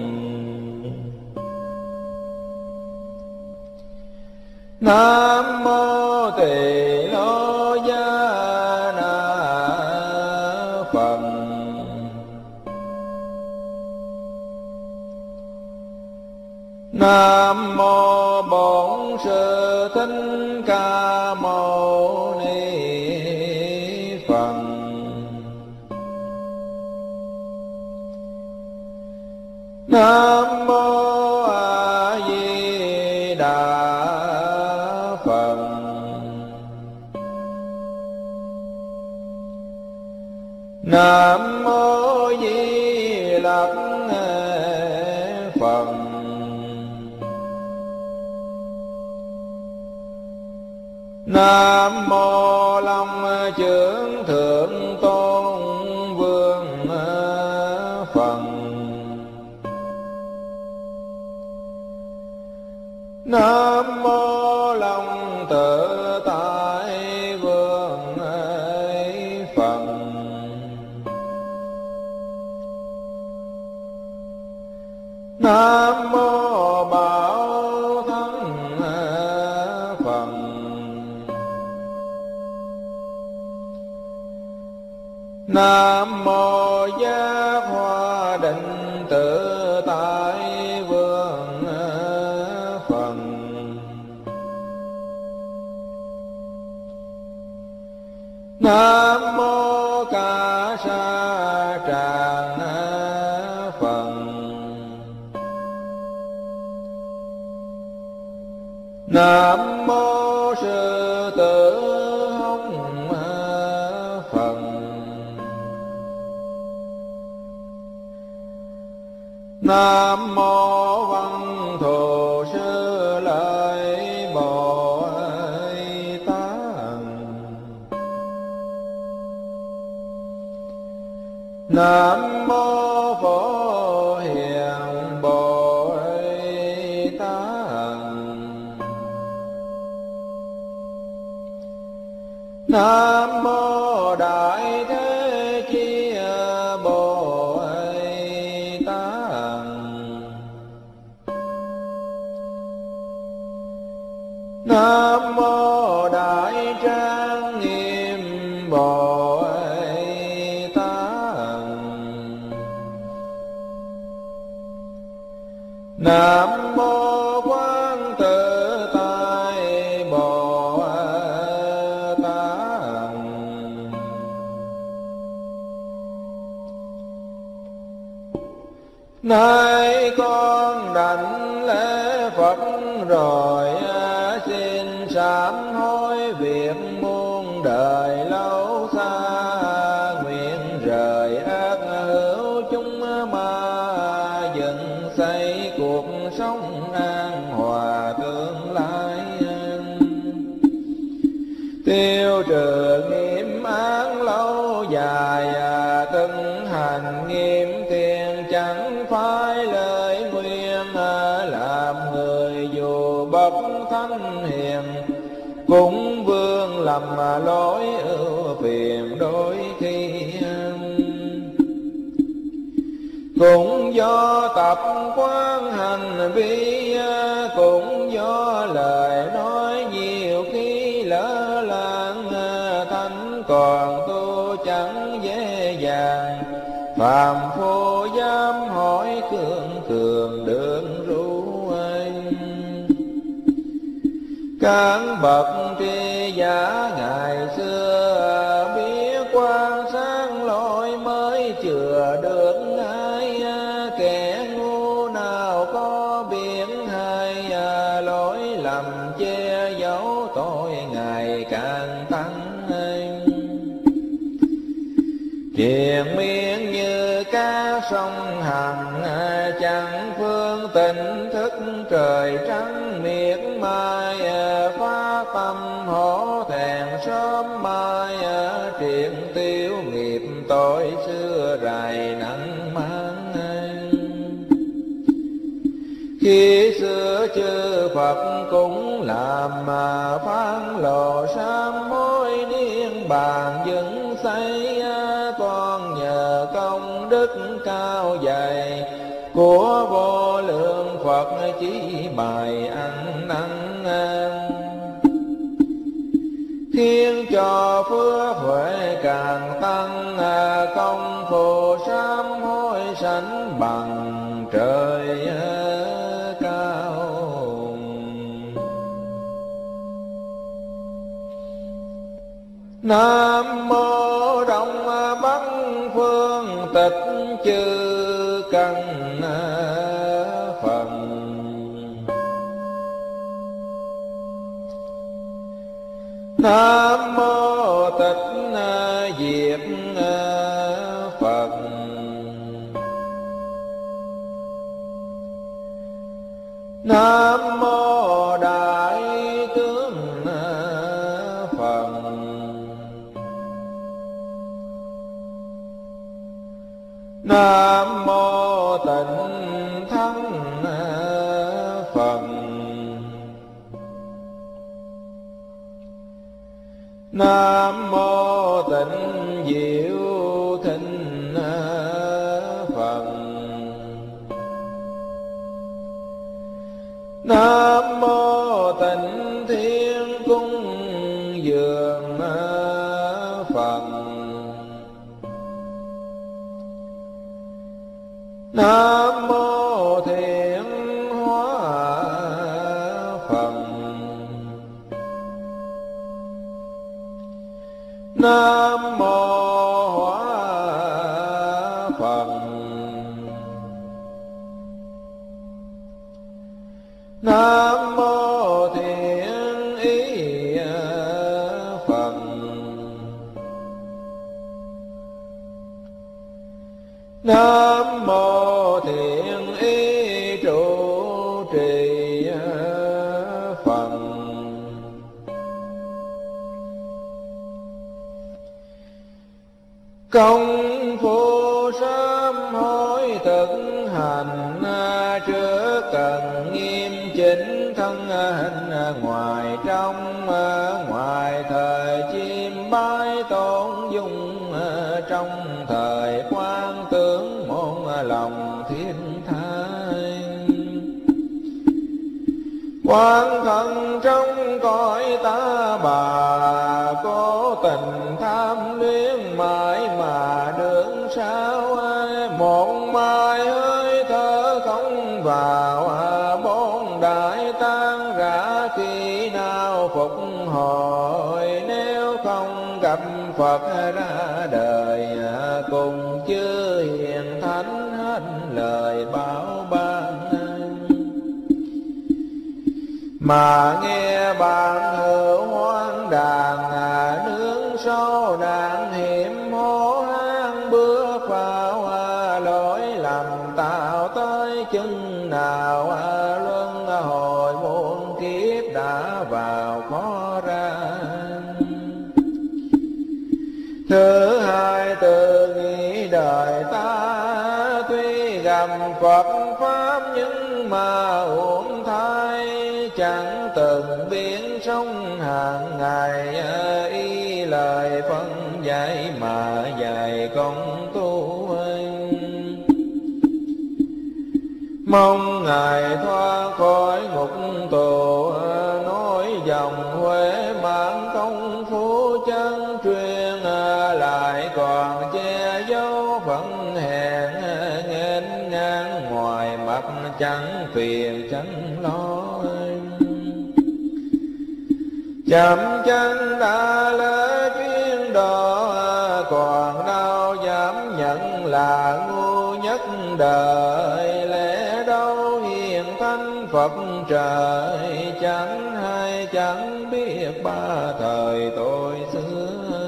A: Nam mô Tỳ Lô Gia Na Phật. Nam mô Bổn Sư Thích Ca Mâu Ni Phật. Nam mô A Di Đà Phật. Nam mô Di Lặc Phật. Nam mô Long Chưởng Thượng Tôn Vương Phật. Nam mô Long Tự Tại Vương Phật. Nam mô Bảo Thân Phật. Nam mô Giác Hoa Định Tự Tại Vương Phật. Nam mô Ca Sa Tràng Phật. Nam mô Sư Tử Hồng Phật. Nam mô Văn Thù sư lợi Bồ Tát. Nam mô Phổ Hiền Bồ Tát. Nam mô Đại Thế Chí Bồ Tát. Nam mô Đại Trang Nghiêm Bồ Tát. Nam mô Quán Tự Tại Bồ Tát. Nay con đảnh lễ Phật rồi, xin sám hối việc muôn đời lâu xa. Nguyện rời ác hữu chúng ma, dựng xây cuộc sống an hòa tương lai. Tiêu trừ nghiệp án lâu dài, từng hành nghiêm thiện chẳng phải lời nguyên. Làm người dù bậc thánh hiền, cũng vương lầm lỗi ưu phiền đôi khi. Cũng do tập quán hành vi, cũng do lời nói nhiều khi lỡ làng. Thánh còn tu chẳng dễ dàng, phàm phu dám hỏi cường đường ru anh. Các bậc tri giả ngày xưa, biết quan sát lỗi mới chừa được ai. Kẻ ngu nào có biết hay, lỗi lầm che giấu tội ngày càng tăng. Triền miên như cá sông Hằng, chẳng phương tỉnh thức trời trắng miệt mai. Phá tâm hổ thẹn sớm mai, triền tiêu nghiệp tội xưa rày nặng mang. Khi xưa chư Phật cũng làm phán lộ sám hối niên bàn dựng xây. Con nhờ công đức cao dày của vô lượng Phật chỉ bài ăn năn, khiến cho phước huệ càng tăng. Công phu sám hối sánh bằng trời cao. Nam mô Đông Bắc Phương Tịch Chư Căn Phật. Nam mô Tịch Diệt Phật. Nam mô Đại Tướng Phật. Nam mô Tịnh Thân Phật. Nam mô Tịnh Diệu Thịnh Phật. Nam mô Tịnh Thiên Cung Dường Phật. Nam mô Thiện Hóa Phật. Nam mô Hóa Phật. Nam mô Thiện Ý Phật. Nam mô Thiện Ý Trụ Trì phần. Công phu sám hối thực hành, trước cần nghiêm chỉnh thân hình ngoài trong, ngoài thời chim bái tôn dung, trong thời quan tướng môn lòng thiên thai. Quan thân trong cõi ta bà, cố tình tham luyến mãi mà đường sao ai. Một mai hơi thở không vào, bốn đại tan rã khi nào phục hồi. Nếu không gặp Phật ra đời, cùng chư hiền thánh hết lời bảo ban. Mà nghe bạn hữu hoang đàn, nướng sâu đàn hiểm hố hang bước vào. Lỗi lầm tạo tới chừng nào, luân hồi muôn kiếp đã vào khó ra. Thứ hai tự nghĩ đời ta, tuy gặp Phật Pháp nhưng mà uổng thai. Chẳng từng biến sống hàng ngày, y lời phân dạy mà dạy công tu. Mong Ngài thoát khỏi ngục tù, nói dòng Huệ mãn công phu chân truyền. Lại còn che giấu phận hèn, nghênh ngang ngoài mặt chẳng phiền chẳng lo. Chậm chân đã lỡ chuyên độ, còn đâu dám nhận là ngu nhất đời. Lẽ đâu hiền thánh Phật trời, chẳng hay chẳng biết ba thời tôi xưa.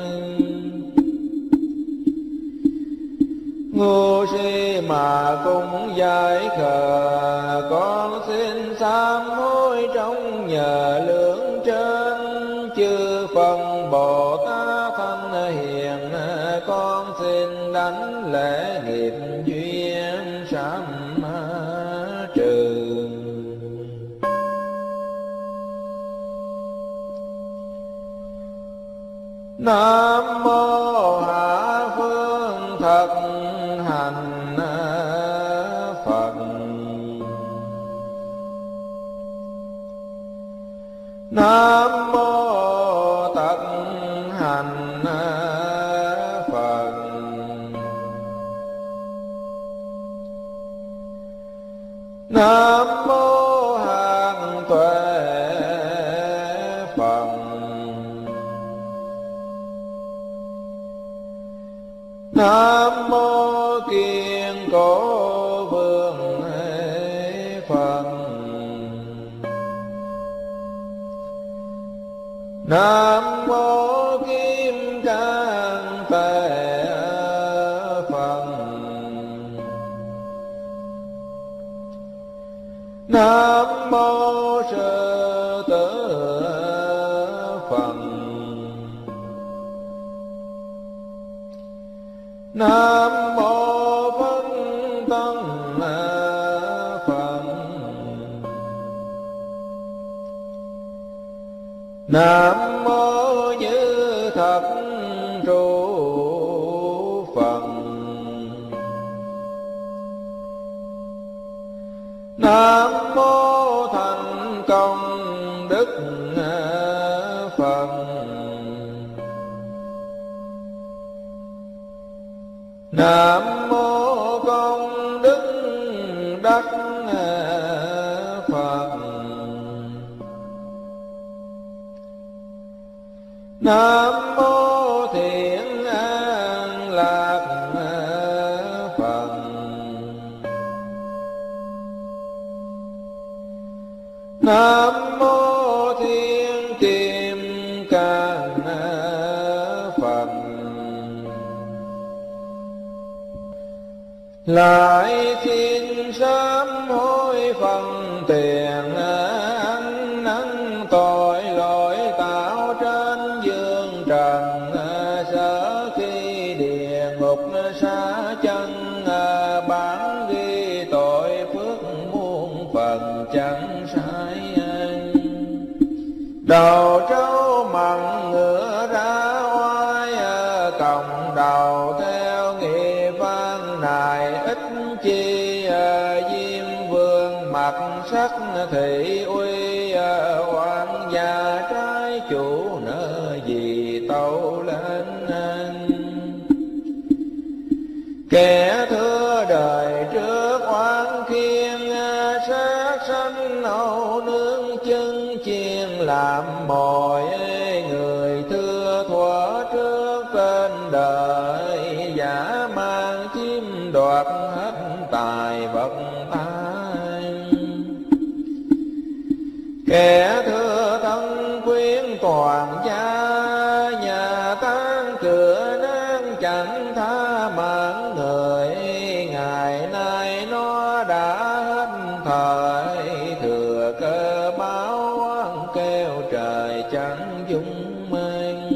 A: Ngu si mà cũng giải khờ, con xin sám hối trong nhờ lương trên. Chư phần Bồ Tát thanh hiền, con xin đánh lễ nghiệp duyên sám trừ. Nam mô Hạ Phương Thật Hành Phật. Nam mô Tật Hành Phật. Nam mô Hàng Tuệ Phật. Nam mô Kiên Cố Vương Phật. Nam mô Kim Cang Tề Phật. Nam mô Sư Tử Phật. Nam mô Phân Tân Phật. Nam mô Như Thật Trụ Phật. Nam mô Thành Công Đức Phật. Nam mô Công Đức Đắc Phật. Nam mô Thiện An Lạc Phật. Nam mô Thiên Kim Cang Phật. Lại xin sám hối phần tiền đầu trâu mặn ngựa ra oai, còng đầu theo nghị văn này ít chi, Diêm Vương mặt sắc thị uy, quan gia trái chủ nợ gì tâu lên. Kẻ thưa đời trước oán khiên, sát sanh âu nương chân chiên làm mồi, người thưa thuở trước trên đời, giả mang chiếm đoạt hết tài vật tai. Kẻ thưa thân quyến toàn gia, nhà tan cửa nang chẳng tha mạng người, ngày nay nó đã hết thời, thừa cơ báo kêu trời chẳng dung mang.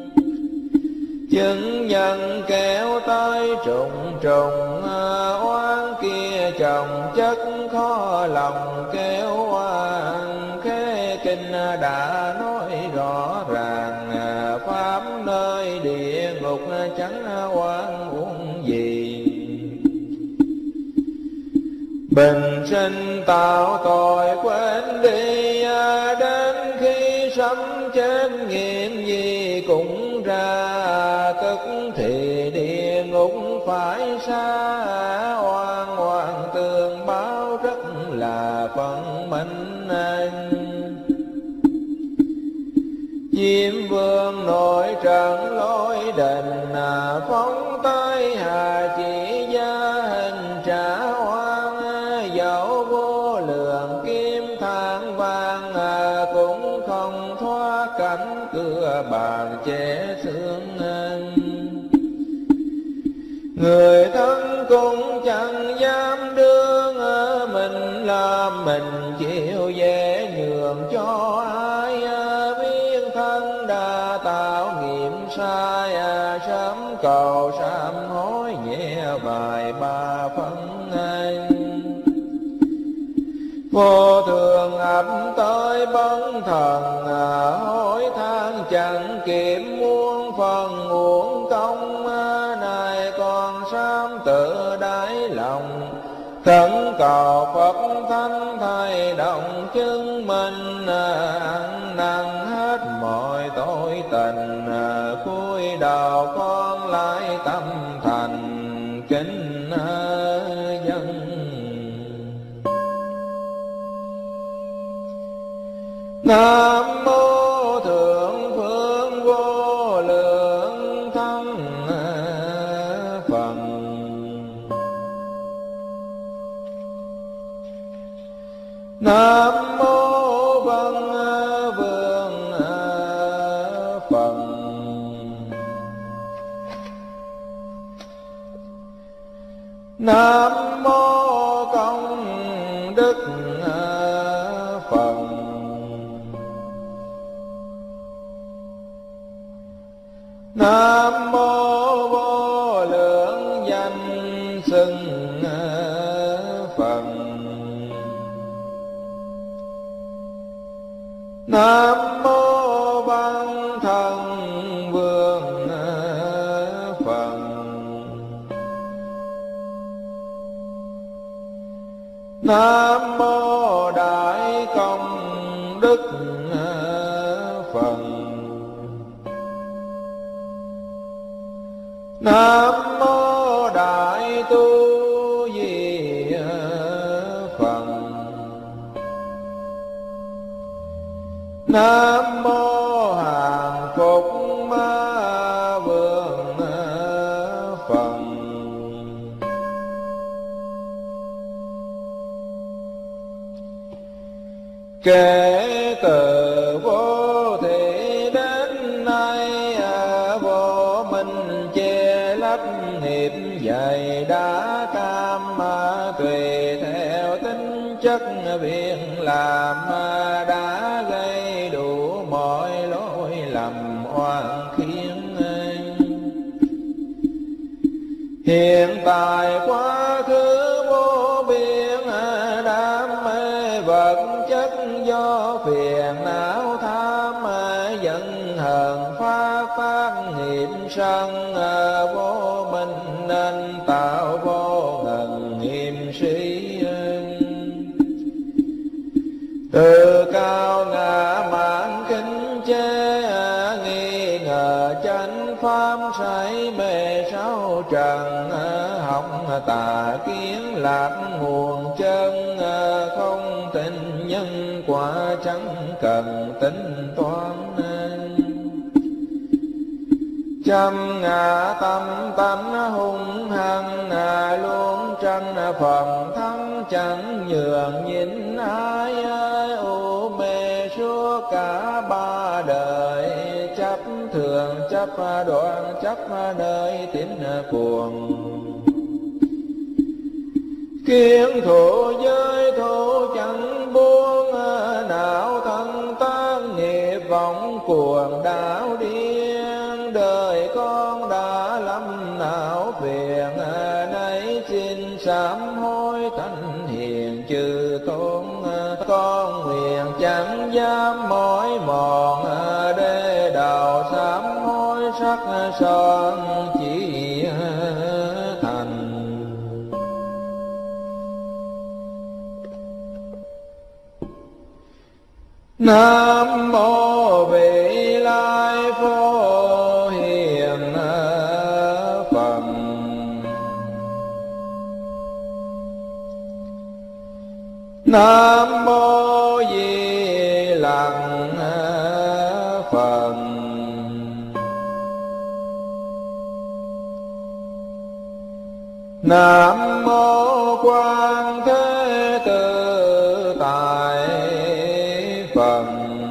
A: Chứng nhân kéo tới trùng trùng, oán kia chồng chất khó lòng kéo oan. Khế kinh đã nói rõ ràng, pháp nơi địa ngục chẳng oan uổng gì. Bình sinh tạo tội quên đi, đến khi sấm chết nghiệm gì cũng ra. Tức thì địa ngục phải xa, oan oan tương báo rất là phận mệnh anh. Diêm Vương nội trận lối đình, phóng tới hà chỉ gia hình trả oan. Dẫu vô lượng kim than vàng, cũng không thoát cảnh cửa bàn che xương anh. Người thân cũng chẳng dám đương, mình làm mình chịu dễ nhường cho ai. Biết thân đã tạo nghiệp sai, sớm cầu sám hối nhẹ bài ba phân anh. Vô thường ập tới bấn thần, hối than chẳng kịp muôn phần uổng công. Này còn sám tự đáy lòng, khẩn cầu Phật Thánh thay động chứng minh. Ăn năn hết mọi tội tình, cúi đầu con lại tâm thành kính dân. Nam mô Thượng Phương Vô Lượng Thắng Phật. Nam mô Văn Vương Phật. Nam mô Công Đức Phật. Nam mô Vô Lượng Danh Xưng Phật. Nam mô Văn Thần Vương Phật. Nam mô Đại Công Đức Phật. Nam mô Đại Tu Di Phật. Nam mô Hàng Phục Ma Vương Phật. Kể từ vô thị đến nay, vô minh che lấp nghiệp dày đã cam. Tùy theo tính chất việc làm, đã gây đủ mọi lỗi lầm oan khiên. Hiện tại quá khứ vô biên, đam mê vật chất do phiền não tham. tà kiến lạc nguồn chân, không tin nhân quả chẳng cần tính toán. Trăm ngã tâm tánh hung hăng, luôn tranh phần thắng chẳng nhường nhịn ai. U mê suốt cả ba đời, chấp thường chấp đoạn chấp nơi tín cuồng. Kiến thủ giới thủ chẳng buông, não thân tan nghiệp vọng cuồng đảo điên. Đời con đã lâm não phiền, nay xin sám hối thánh hiền chư tôn. Con nguyện chẳng dám mỏi mòn, để đạo sám hối sắc son chỉ thành. Nam mô Vị Lai Phổ Hiền Phật. Nam mô Di Lặc Phật. Nam mô Quan Thế Tự Tại Phật.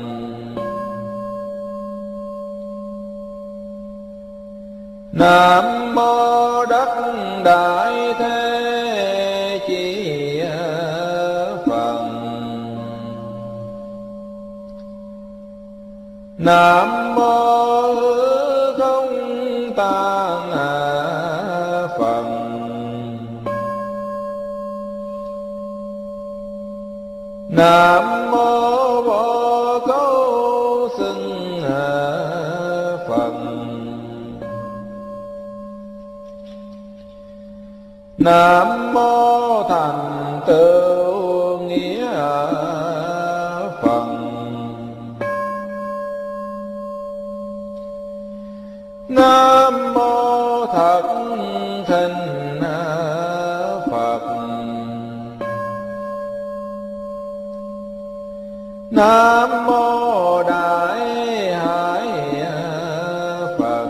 A: Nam mô Đất Đại Thế Chí Phật. Nam mô Hư Không Tạng Phật. Nam mô Vô Cấu Xưng Phật. Nam mô Thành Tựu Nghĩa Phật. Nam mô Thật Thinh Phật. Nam mô Đại Hải Phật.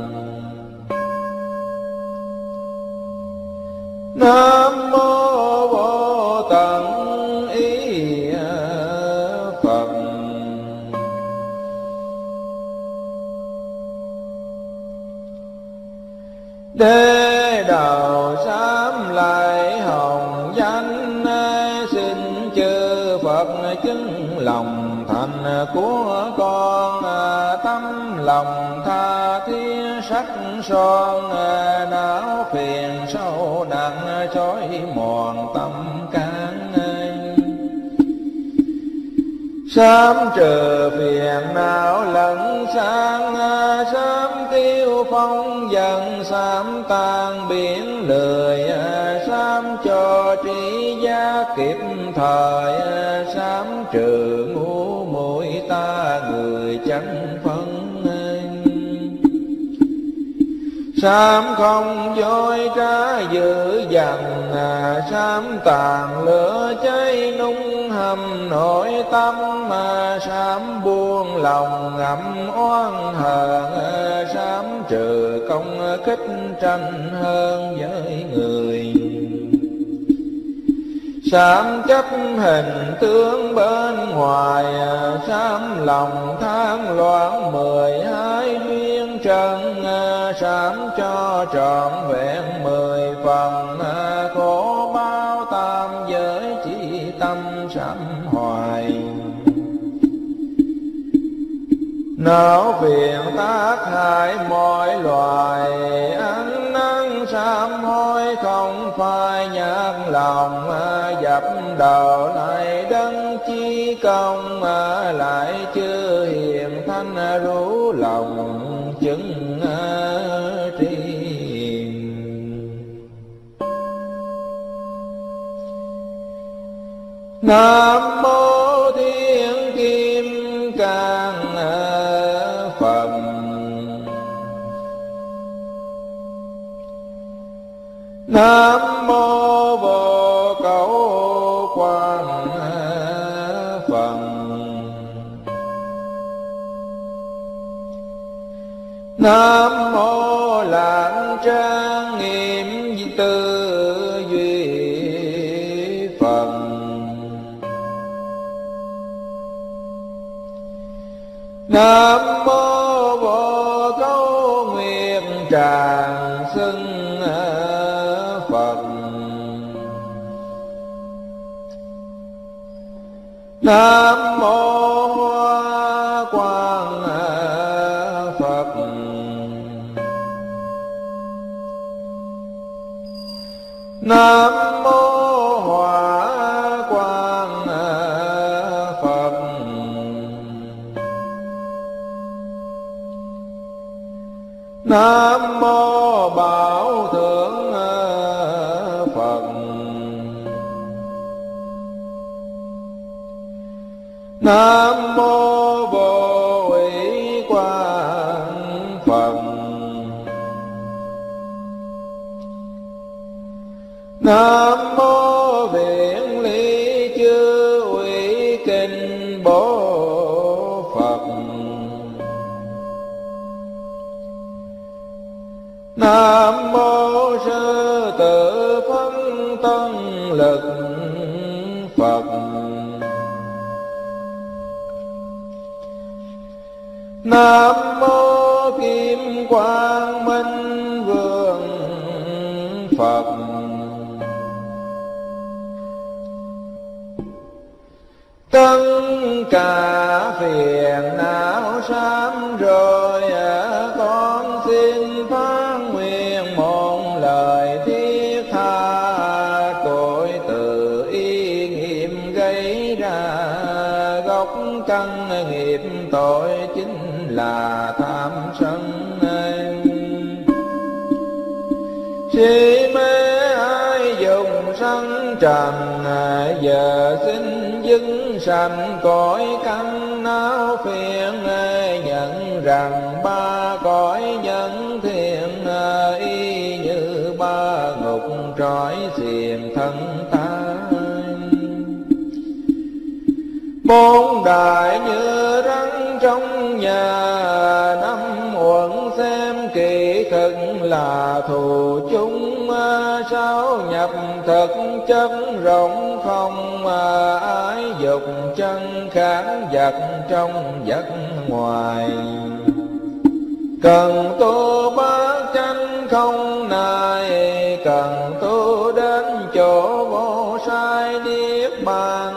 A: Nam mô Vô Tận Ý Phật. Đế đầu sám lại hồng danh, xin chư Phật chứng lòng thành của con. Tâm lòng tha thiết sắc son, não phiền sâu nặng chói mòn tâm can. Sám trừ phiền não lẫn sang, sám tiêu phong dần sám tan biển lười. Sám cho trí giác kịp thời, sám trừ ngu muội ta người chẳng phân. Sám không dối trá dữ dằn, sám tàn lửa cháy nung hầm nội tâm. Sám buông lòng ngậm oán hờn, sám trừ công kích tranh hơn với người. Sám chấp hình tướng bên ngoài, sám lòng than loạn 12 duyên trần. Sám cho trọn vẹn 10 phần, khổ bao tam giới chỉ tâm sám hoài. Não phiền tác hại mọi loài, ăn năn sám hối không phai nhạt lòng. Dập đầu lại đấng chi công, lại chưa hiền thanh rủ lòng chứng tri. Nam mô Thiên Kim Cang Phật. Nam Nam mô Lạng trang nghiêm tư duy Phật. Nam mô Vô Câu Nguyện Tràng Xưng Phật. Nam mô Hoa Quang Phật. Nam mô Hỏa Quang Phật. Nam mô Bảo Thượng Phật. Nam mô Vô Ủy Quang Phật. Nam mô Viện Lý Chư Ủy Kinh Bố Phật. Nam mô Sư Tử Phân Tân Lực Phật. Nam mô Kim Quang Minh Vương Phật. Tất cả phiền não sám rồi, con xin phán nguyện một lời thiết tha. Tội tự ý nghiệm gây ra, gốc căn nghiệp tội chính là tham sân. Si mê ai dùng sanh trần, giờ xin dưng sanh cõi căn não phiền. Nhận rằng ba cõi nhân thiện, y như ba ngục trói xiềng thân ta. Bốn đại như rắn trong nhà, năm uẩn xem kỳ thực là thù chung. Sáu nhập thực chất rộng không, ái dục chân kháng vật trong vật ngoài. Cần tu bát chánh không nài, cần tu đến chỗ vô sai niết bàn.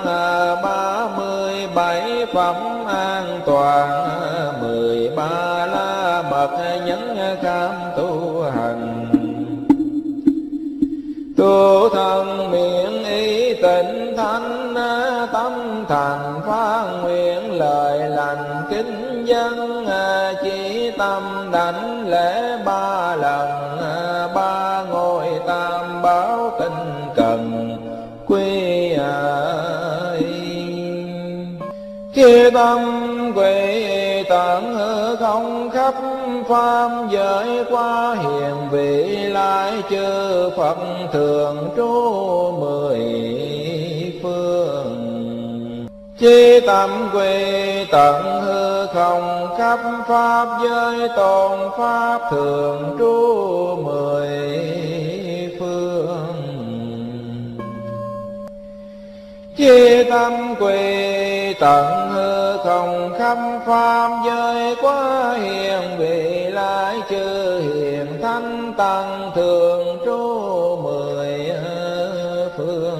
A: 37 phẩm an toàn, 13 la mật nhấn kham tu hành. Tu thân miệng ý tịnh thanh, tâm thành phát nguyện lời lành kính dân. Chỉ tâm đảnh lễ 3 lần, 3 ngôi tam bảo tinh cần quy. Chia tâm quỷ tận hư không khắp pháp giới, qua hiền vị lai chư Phật thường trú 10 phương. Chi tâm quy tận hư không khắp pháp giới, tôn pháp thường trú 10 phương. Chi tâm quy tận hư không khắp pháp giới, quá hiền vị lai chư hiền thánh tăng thường trú 10 phương.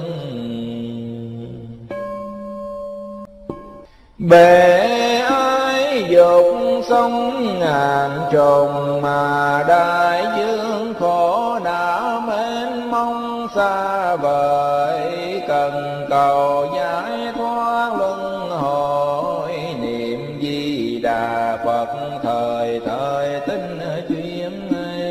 A: Bề ái dục sống ngàn trùng, mà đại dương khổ não mênh mông xa vời. Cần cầu giải thoát luân hồi, niệm Di Đà Phật thời thời tinh chuyên.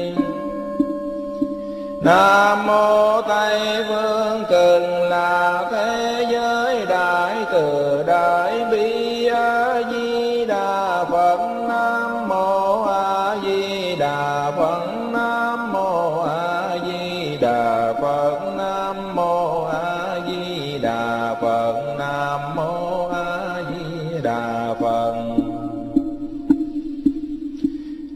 A: Nam mô Tây Phương Cực Lạc thế giới đại từ đại bi. A Di Đà Phật. Nam mô A Di Đà Phật. Nam mô A Di Đà Phật. Nam mô A Di Đà Phật. Nam mô A Di Đà Phật.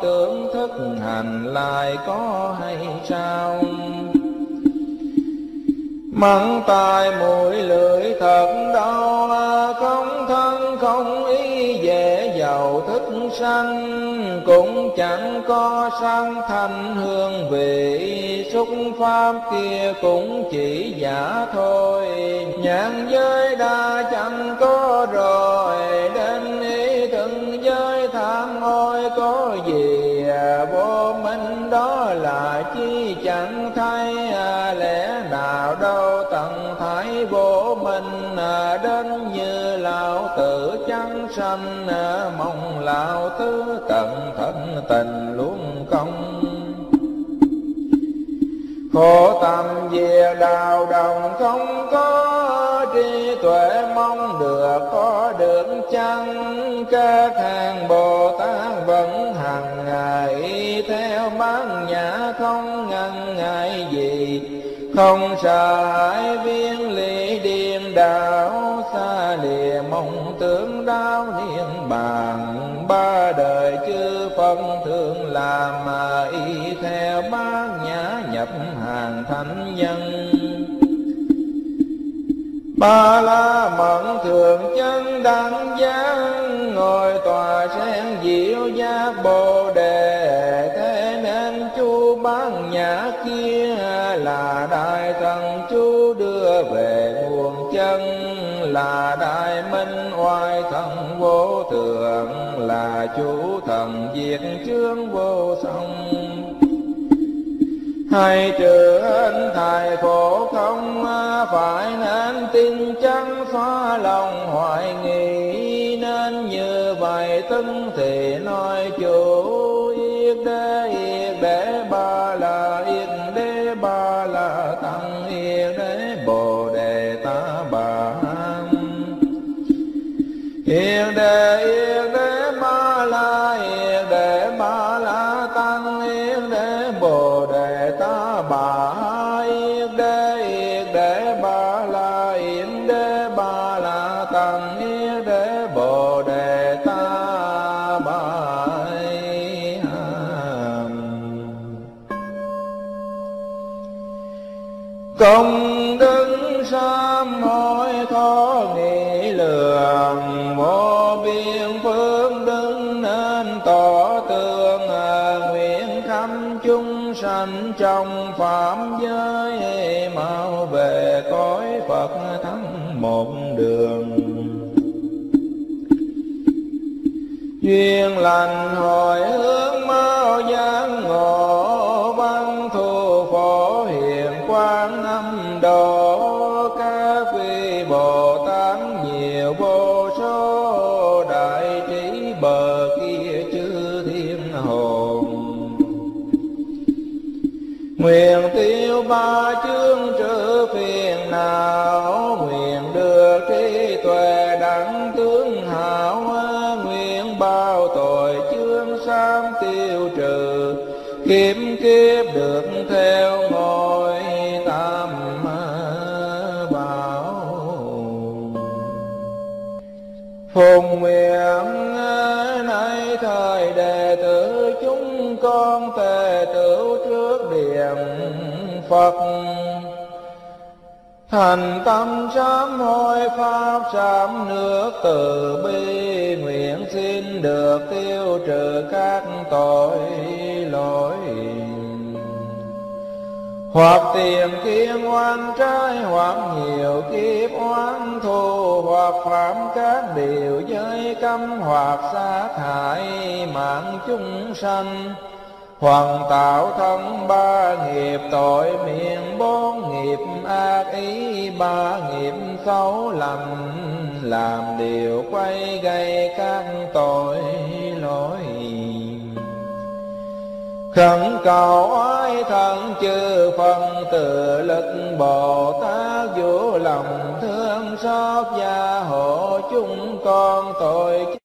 A: tưởng thức hành lại có hay sao? Mắng tai mũi lưỡi thật đau, không thân không ý dễ giàu thức sanh, cũng chẳng có sáng thanh hương vị, xúc pháp kia cũng chỉ giả thôi. Nhàn giới đa chẳng có rồi, đến ý từng giới tham ôi có gì, vô minh đó là chi chẳng thấy, lẽ nào đâu tận thái vô minh, đến như lão tử chẳng sanh, mong lão tứ tận thân tình luôn công. Khổ tâm về đạo đồng không có trí tuệ, mong được có được chăng? Các hàng Bồ Tát vẫn hằng ngày theo bát nhã, không ngần ngại gì, không sợ hãi viên lý điên đảo, xa lìa mong tưởng đau niết bàn. Ba đời chư Phật thường làm y theo bát nhã, nhập hàng thánh nhân. Ba la mẫn thường chân đẳng giác, ngồi tòa sen diệu giác Bồ Đề. Thế nên chú bát nhã kia là đại thần chú đưa về nguồn chân, là đại minh oai thần vô thượng, là chủ thần diệt chướng vô song. Hay trừ hình thầy khổ không, phải nên tin chắn xóa lòng hoài nghi, nên như vậy tưng thì nói chủ. Yết đế ba la, yết đế ba la tăng, yết đế Bồ Đề Ta Bà. Yết đế ba la, yết đế ba la tăng, yết đế Bồ Đề Ta Bà. Yết đế ba la, yết đế ba la tăng, yết đế Bồ Đề Ta Bà. Công đức sám hối khó nghĩ lường, vô biên phước đức nên tỏ tường, nguyện khắp chúng sanh trong phạm giới, mau về cõi Phật thắng một đường. Duyên lành hồi hướng mau giác ngộ, văn thù phổ hiền quang âm độ. Các vị Bồ Tát nhiều vô số, đại trí bờ kia chư thiên hồn. Nguyện tiêu ba chướng trừ phiền não, nguyện được trí tuệ đẳng tướng hảo. Nguyện bao tội chướng sám tiêu trừ, kiếp kiếp được theo ngôi tam bảo. Phùng nguyện nay thời đệ tử chúng con tề tửu trước điện Phật, thành tâm sám hối pháp sám nước từ bi, nguyện xin được tiêu trừ các tội lỗi. Hoặc tiền kiên oan trái, hoặc nhiều kiếp oán thù, hoặc phạm các điều giới cấm, hoặc sát hại mạng chúng sanh, hoặc tạo thân ba nghiệp tội miệng, bốn nghiệp ác ý, ba nghiệp xấu lầm, làm điều quay gây các tội lỗi. Khẩn cầu oai thần chư phần từ lực Bồ Tát, vũ lòng thương xót gia hộ chúng con tội